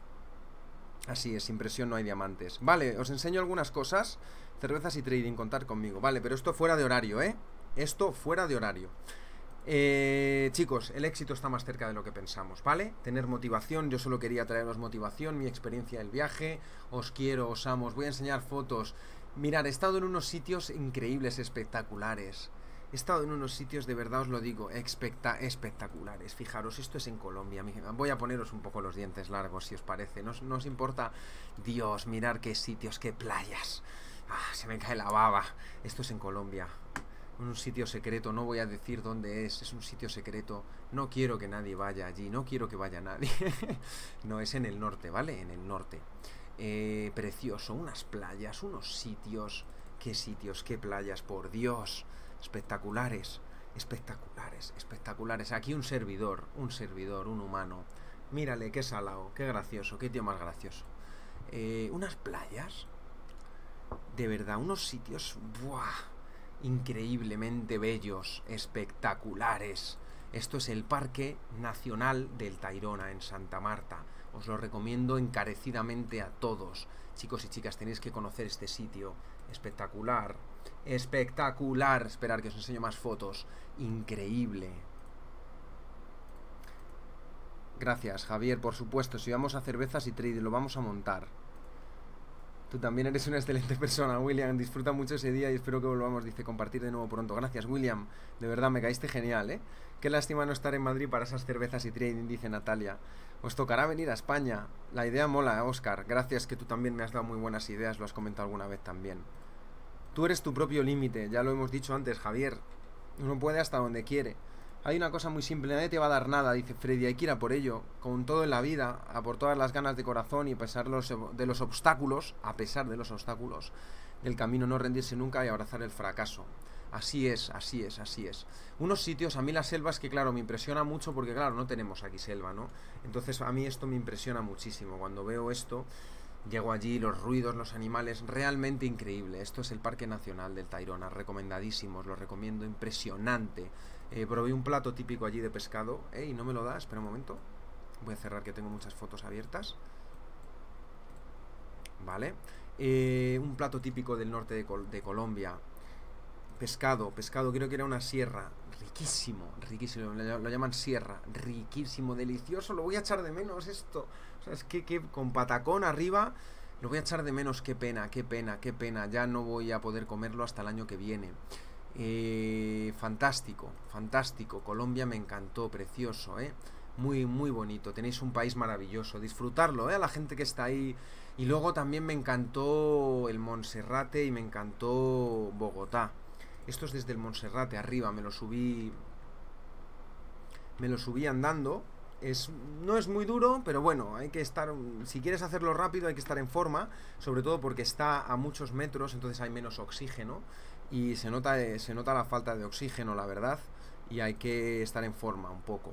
Así es, sin presión no hay diamantes. Vale, os enseño algunas cosas. Cervezas y trading, contar conmigo. Vale, pero esto fuera de horario, ¿eh? Esto fuera de horario. Eh, chicos, el éxito está más cerca de lo que pensamos, ¿vale? Tener motivación, yo solo quería traeros motivación, mi experiencia del viaje, os quiero, os amo, os voy a enseñar fotos. Mirad, he estado en unos sitios increíbles, espectaculares. He estado en unos sitios, de verdad os lo digo, especta espectaculares. Fijaros, esto es en Colombia. Voy a poneros un poco los dientes largos, si os parece. ¿No, no os importa? Dios, mirar qué sitios, qué playas. Ah, se me cae la baba. Esto es en Colombia. Un sitio secreto, no voy a decir dónde es, es un sitio secreto, no quiero que nadie vaya allí, no quiero que vaya nadie. No, es en el norte, ¿vale? En el norte. Eh, precioso, unas playas, unos sitios, qué sitios, qué playas, por Dios, espectaculares, espectaculares, espectaculares. Aquí un servidor, un servidor, un humano. Mírale, qué salado, qué gracioso, qué tío más gracioso. Eh, unas playas, de verdad, unos sitios, ¡buah! Increíblemente bellos, espectaculares. Esto es el Parque Nacional del Tayrona en Santa Marta. Os lo recomiendo encarecidamente a todos. Chicos y chicas, tenéis que conocer este sitio. Espectacular, espectacular. Esperar que os enseño más fotos. Increíble. Gracias, Javier, por supuesto. Si vamos a cervezas y trading, lo vamos a montar. Tú también eres una excelente persona, William. Disfruta mucho ese día y espero que volvamos, dice, compartir de nuevo pronto. Gracias, William. De verdad, me caíste genial, ¿eh? Qué lástima no estar en Madrid para esas cervezas y trading, dice Natalia. Os tocará venir a España. La idea mola, Oscar. Gracias, que tú también me has dado muy buenas ideas. Lo has comentado alguna vez también. Tú eres tu propio límite. Ya lo hemos dicho antes, Javier. Uno puede hasta donde quiere. Hay una cosa muy simple, nadie te va a dar nada, dice Freddy, hay que ir a por ello, con todo en la vida, a por todas las ganas de corazón y a pesar de los, de los obstáculos, a pesar de los obstáculos del camino, no rendirse nunca y abrazar el fracaso. Así es, así es, así es. Unos sitios, a mí la selva es que claro, me impresiona mucho porque claro, no tenemos aquí selva, ¿no? Entonces a mí esto me impresiona muchísimo, cuando veo esto, llego allí, los ruidos, los animales, realmente increíble. Esto es el Parque Nacional del Tayrona, recomendadísimos, lo recomiendo, impresionante. Eh, probé un plato típico allí de pescado. Ey, ¿no me lo da? Espera un momento. Voy a cerrar que tengo muchas fotos abiertas. Vale. Eh, un plato típico del norte de, Col de Colombia. Pescado, pescado, creo que era una sierra. Riquísimo, riquísimo. Lo, lo llaman sierra. Riquísimo, delicioso. Lo voy a echar de menos esto. O sea, es que, que con patacón arriba lo voy a echar de menos. Qué pena, qué pena, qué pena. Ya no voy a poder comerlo hasta el año que viene. Eh, fantástico, fantástico. Colombia me encantó, precioso, ¿eh? Muy, muy bonito. Tenéis un país maravilloso. Disfrutarlo, ¿eh? A la gente que está ahí. Y luego también me encantó el Monserrate y me encantó Bogotá. Esto es desde el Monserrate arriba. Me lo subí. Me lo subí andando. Es, no es muy duro, pero bueno, hay que estar, si quieres hacerlo rápido hay que estar en forma, sobre todo porque está a muchos metros, entonces hay menos oxígeno y se nota, se nota la falta de oxígeno, la verdad, y hay que estar en forma un poco.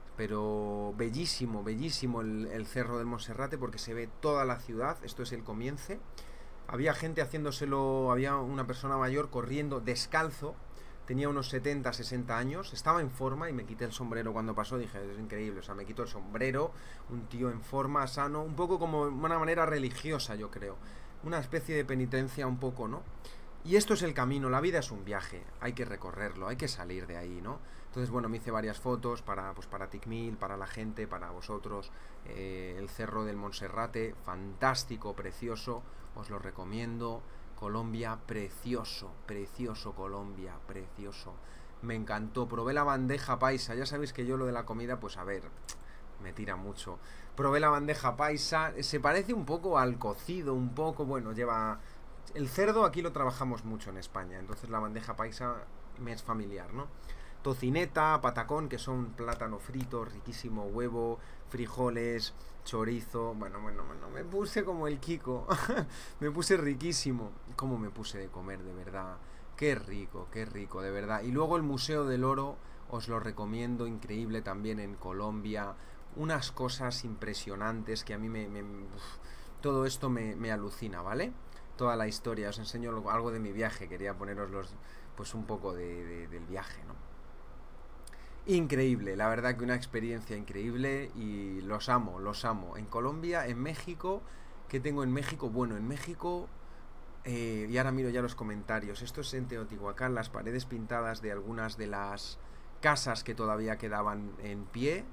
Pero bellísimo, bellísimo el, el Cerro del Monserrate porque se ve toda la ciudad, esto es el comienzo. Había gente haciéndoselo, había una persona mayor corriendo descalzo. Tenía unos setenta, sesenta años, estaba en forma y me quité el sombrero cuando pasó, dije, es increíble, o sea, me quito el sombrero, un tío en forma, sano, un poco como una manera religiosa, yo creo, una especie de penitencia un poco, ¿no? Y esto es el camino, la vida es un viaje, hay que recorrerlo, hay que salir de ahí, ¿no? Entonces, bueno, me hice varias fotos para, pues, para Ticmil, para la gente, para vosotros, eh, el Cerro del Monserrate, fantástico, precioso, os lo recomiendo. Colombia, precioso, precioso Colombia, precioso. Me encantó, probé la bandeja paisa, ya sabéis que yo lo de la comida, pues a ver, me tira mucho. Probé la bandeja paisa, se parece un poco al cocido, un poco, bueno, lleva... El cerdo aquí lo trabajamos mucho en España, entonces la bandeja paisa me es familiar, ¿no? Tocineta, patacón, que son plátano frito, riquísimo, huevo, frijoles, chorizo. Bueno, bueno, bueno, me puse como el Kiko. Me puse riquísimo. ¿Cómo me puse de comer, de verdad? Qué rico, qué rico, de verdad. Y luego el Museo del Oro, os lo recomiendo, increíble también en Colombia. Unas cosas impresionantes que a mí me... me uf, todo esto me, me alucina, ¿vale? Toda la historia, os enseño algo de mi viaje. Quería poneros los, pues un poco de, de, del viaje, ¿no? Increíble, la verdad que una experiencia increíble y los amo, los amo. En Colombia, en México, ¿qué tengo en México? Bueno, en México, eh, y ahora miro ya los comentarios, esto es en Teotihuacán, las paredes pintadas de algunas de las casas que todavía quedaban en pie,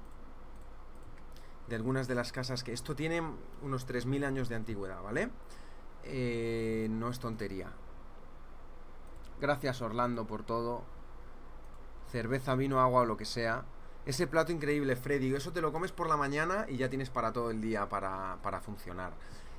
de algunas de las casas que... Esto tiene unos tres mil años de antigüedad, ¿vale? Eh, no es tontería. Gracias, Orlando, por todo. Cerveza, vino, agua o lo que sea. Ese plato increíble, Freddy, eso te lo comes por la mañana y ya tienes para todo el día para, para funcionar.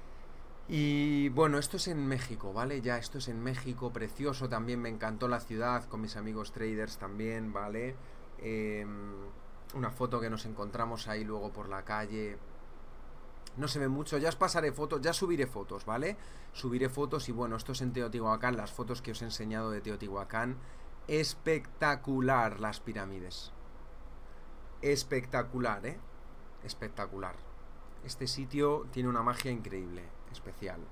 Y bueno, esto es en México, ¿vale? Ya, esto es en México, precioso, también me encantó la ciudad, con mis amigos traders también, ¿vale? Eh, una foto que nos encontramos ahí luego por la calle. No se ve mucho, ya os pasaré fotos, ya subiré fotos, ¿vale? Subiré fotos y bueno, esto es en Teotihuacán, las fotos que os he enseñado de Teotihuacán. Espectacular las pirámides. Espectacular, ¿eh? Espectacular. Este sitio tiene una magia increíble, especial.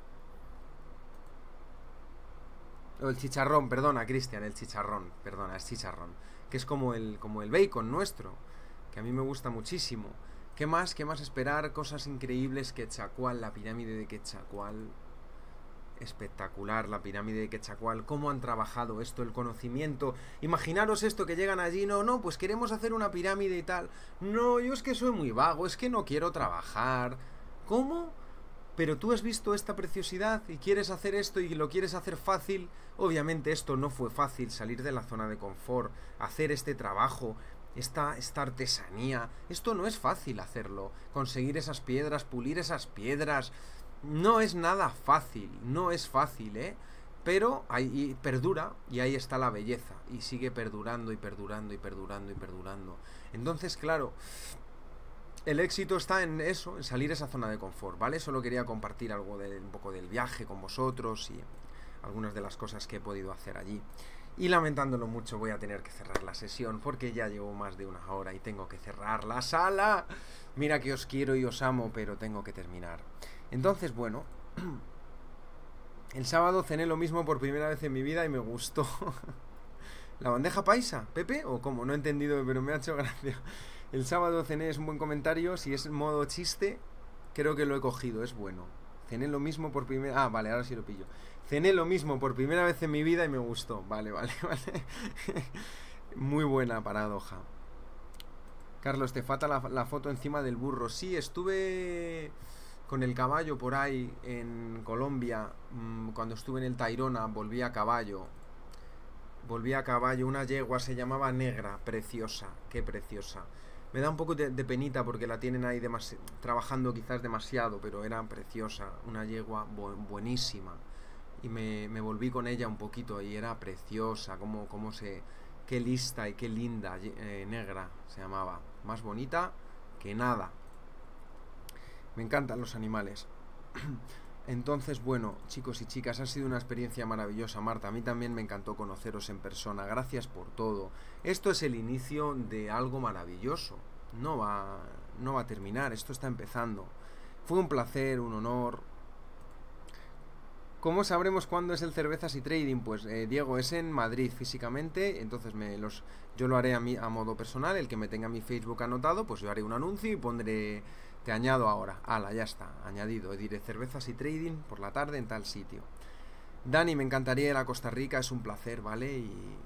O el chicharrón, perdona, Cristian, el chicharrón, perdona, es chicharrón. Que es como el, como el bacon nuestro, que a mí me gusta muchísimo. ¿Qué más? ¿Qué más esperar? Cosas increíbles. Quetzalcóatl, la pirámide de Quetzalcóatl. Espectacular, la pirámide de Quetzalcóatl. ¿Cómo han trabajado esto? El conocimiento. Imaginaros esto, que llegan allí, no, no, pues queremos hacer una pirámide y tal. No, yo es que soy muy vago, es que no quiero trabajar. ¿Cómo? pero tú has visto esta preciosidad y quieres hacer esto y lo quieres hacer fácil. Obviamente esto no fue fácil, salir de la zona de confort, hacer este trabajo, esta, esta artesanía. Esto no es fácil hacerlo, conseguir esas piedras, pulir esas piedras. No es nada fácil, no es fácil, ¿eh? Pero ahí perdura y ahí está la belleza y sigue perdurando y perdurando y perdurando y perdurando. Entonces, claro, el éxito está en eso, en salir de esa zona de confort, ¿vale? Solo quería compartir algo de, un poco del viaje con vosotros y algunas de las cosas que he podido hacer allí. Y lamentándolo mucho voy a tener que cerrar la sesión porque ya llevo más de una hora y tengo que cerrar la sala. Mira que os quiero y os amo, pero tengo que terminar. Entonces, bueno, el sábado cené lo mismo por primera vez en mi vida y me gustó. ¿La bandeja paisa, Pepe? ¿O cómo? No he entendido, pero me ha hecho gracia. El sábado cené es un buen comentario. Si es modo chiste, creo que lo he cogido, es bueno. Cené lo mismo por primera... Ah, vale, ahora sí lo pillo. Cené lo mismo por primera vez en mi vida y me gustó. Vale, vale, vale. Muy buena paradoja. Carlos, te falta la, la foto encima del burro. Sí, estuve con el caballo por ahí en Colombia. Mmm, cuando estuve en el Tayrona, volví a caballo. Volví a caballo. Una yegua se llamaba Negra. Preciosa, qué preciosa. Me da un poco de, de penita porque la tienen ahí trabajando quizás demasiado, pero era preciosa. Una yegua bu buenísima. Y me, me volví con ella un poquito y era preciosa. Como, como se... Qué lista y qué linda. Eh, Negra se llamaba. Más bonita que nada. Me encantan los animales. Entonces, bueno, chicos y chicas, ha sido una experiencia maravillosa, Marta. A mí también me encantó conoceros en persona. Gracias por todo. Esto es el inicio de algo maravilloso. No va, no va a terminar. Esto está empezando. Fue un placer, un honor. ¿Cómo sabremos cuándo es el Cervezas y Trading? Pues, eh, Diego, es en Madrid físicamente. Entonces me los, yo lo haré a, mí, a modo personal. El que me tenga mi Facebook anotado, pues yo haré un anuncio y pondré... Te añado ahora. Ala, ya está. Añadido. Diré Cervezas y Trading por la tarde en tal sitio. Dani, me encantaría ir a Costa Rica. Es un placer, ¿vale? Y...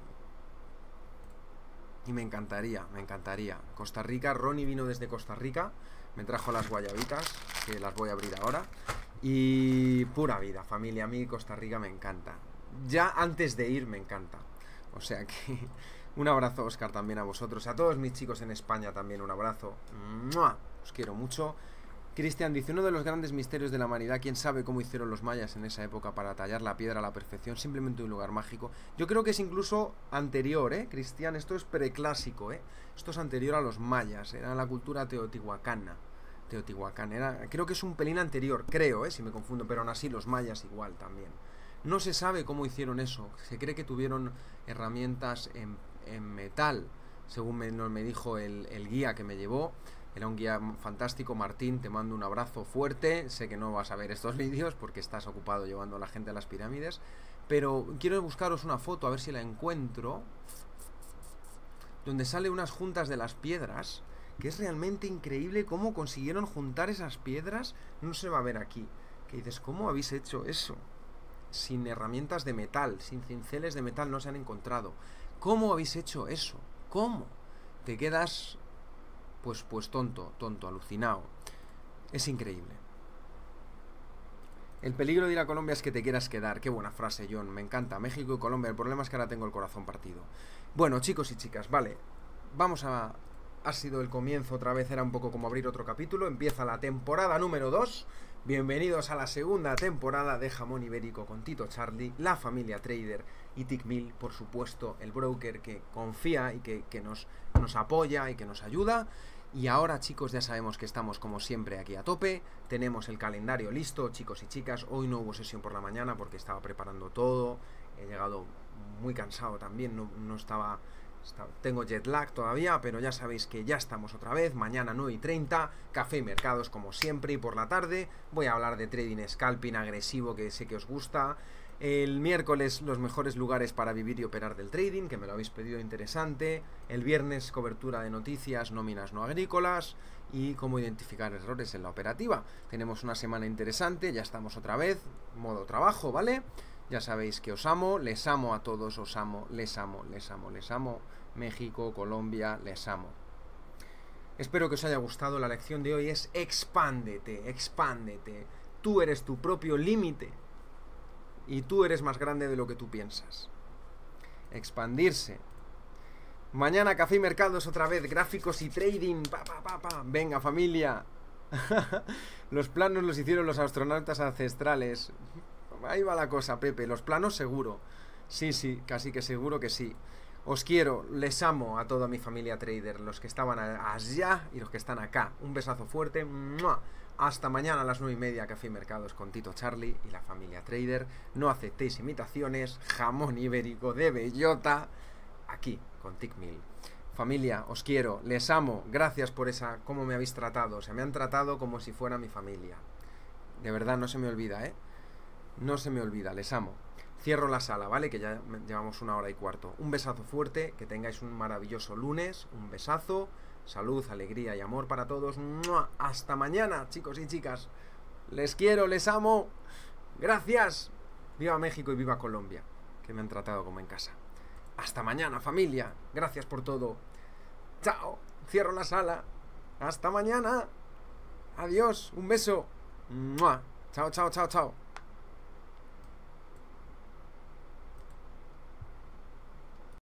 Y me encantaría, me encantaría. Costa Rica, Ronnie vino desde Costa Rica. Me trajo las guayabitas, que las voy a abrir ahora. Y pura vida, familia. A mí Costa Rica me encanta. Ya antes de ir me encanta. O sea que... Un abrazo, Oscar, también a vosotros. A todos mis chicos en España también un abrazo. ¡Mua! Os quiero mucho. Cristian dice, uno de los grandes misterios de la humanidad, ¿quién sabe cómo hicieron los mayas en esa época para tallar la piedra a la perfección? Simplemente un lugar mágico. Yo creo que es incluso anterior, ¿eh? Cristian, esto es preclásico, ¿eh? Esto es anterior a los mayas, era la cultura teotihuacana. Teotihuacán, era, creo que es un pelín anterior, creo, ¿eh? Si me confundo, pero aún así los mayas igual también. No se sabe cómo hicieron eso. Se cree que tuvieron herramientas en, en metal, según me, me dijo el, el guía que me llevó. Era un guía fantástico. Martín, te mando un abrazo fuerte. Sé que no vas a ver estos vídeos porque estás ocupado llevando a la gente a las pirámides, pero quiero buscaros una foto, a ver si la encuentro, donde sale unas juntas de las piedras, que es realmente increíble cómo consiguieron juntar esas piedras. No se va a ver aquí. Que dices, ¿cómo habéis hecho eso? Sin herramientas de metal, sin cinceles de metal no se han encontrado. ¿Cómo habéis hecho eso? ¿Cómo? Te quedas... Pues, pues tonto, tonto, alucinado. Es increíble. El peligro de ir a Colombia es que te quieras quedar. Qué buena frase, John. Me encanta. México y Colombia. El problema es que ahora tengo el corazón partido. Bueno, chicos y chicas, vale. Vamos a... Ha sido el comienzo otra vez. Era un poco como abrir otro capítulo. Empieza la temporada número dos. Bienvenidos a la segunda temporada de Jamón Ibérico con Tito Charlie, la familia trader y Tickmill, por supuesto, el broker que confía y que, que nos, nos apoya y que nos ayuda. Y ahora, chicos, ya sabemos que estamos como siempre aquí a tope. Tenemos el calendario listo, chicos y chicas. Hoy no hubo sesión por la mañana porque estaba preparando todo. He llegado muy cansado también, no, no estaba... Tengo jet lag todavía, pero ya sabéis que ya estamos otra vez. Mañana nueve y treinta, café y mercados como siempre. Y por la tarde voy a hablar de trading scalping agresivo, que sé que os gusta. El miércoles los mejores lugares para vivir y operar del trading, que me lo habéis pedido, interesante. El viernes cobertura de noticias, nóminas no agrícolas y cómo identificar errores en la operativa. Tenemos una semana interesante, ya estamos otra vez, modo trabajo, ¿vale? Ya sabéis que os amo, les amo a todos, os amo, les amo, les amo, les amo. México, Colombia, les amo. Espero que os haya gustado. La lección de hoy es expándete, expándete. Tú eres tu propio límite. Y tú eres más grande de lo que tú piensas. Expandirse. Mañana café y mercados otra vez. Gráficos y trading. Pa, pa, pa, pa. Venga, familia. Los planos los hicieron los astronautas ancestrales. Ahí va la cosa, Pepe. Los planos seguro. Sí, sí, casi que seguro que sí. Os quiero, les amo a toda mi familia trader. Los que estaban allá y los que están acá. Un besazo fuerte. ¡Mua! Hasta mañana a las nueve y media, Café y Mercados con Tito Charlie y la familia trader. No aceptéis imitaciones. Jamón ibérico de bellota. Aquí, con TickMill. Familia, os quiero, les amo. Gracias por esa, cómo me habéis tratado. O sea, me han tratado como si fuera mi familia. De verdad, no se me olvida, ¿eh? No se me olvida, les amo. Cierro la sala, ¿vale? Que ya llevamos una hora y cuarto. Un besazo fuerte, que tengáis un maravilloso lunes. Un besazo. Salud, alegría y amor para todos. ¡Mua! Hasta mañana, chicos y chicas. Les quiero, les amo. Gracias. Viva México y viva Colombia, que me han tratado como en casa. Hasta mañana, familia. Gracias por todo. Chao. Cierro la sala. Hasta mañana. Adiós. Un beso. ¡Mua! Chao, chao, chao, chao.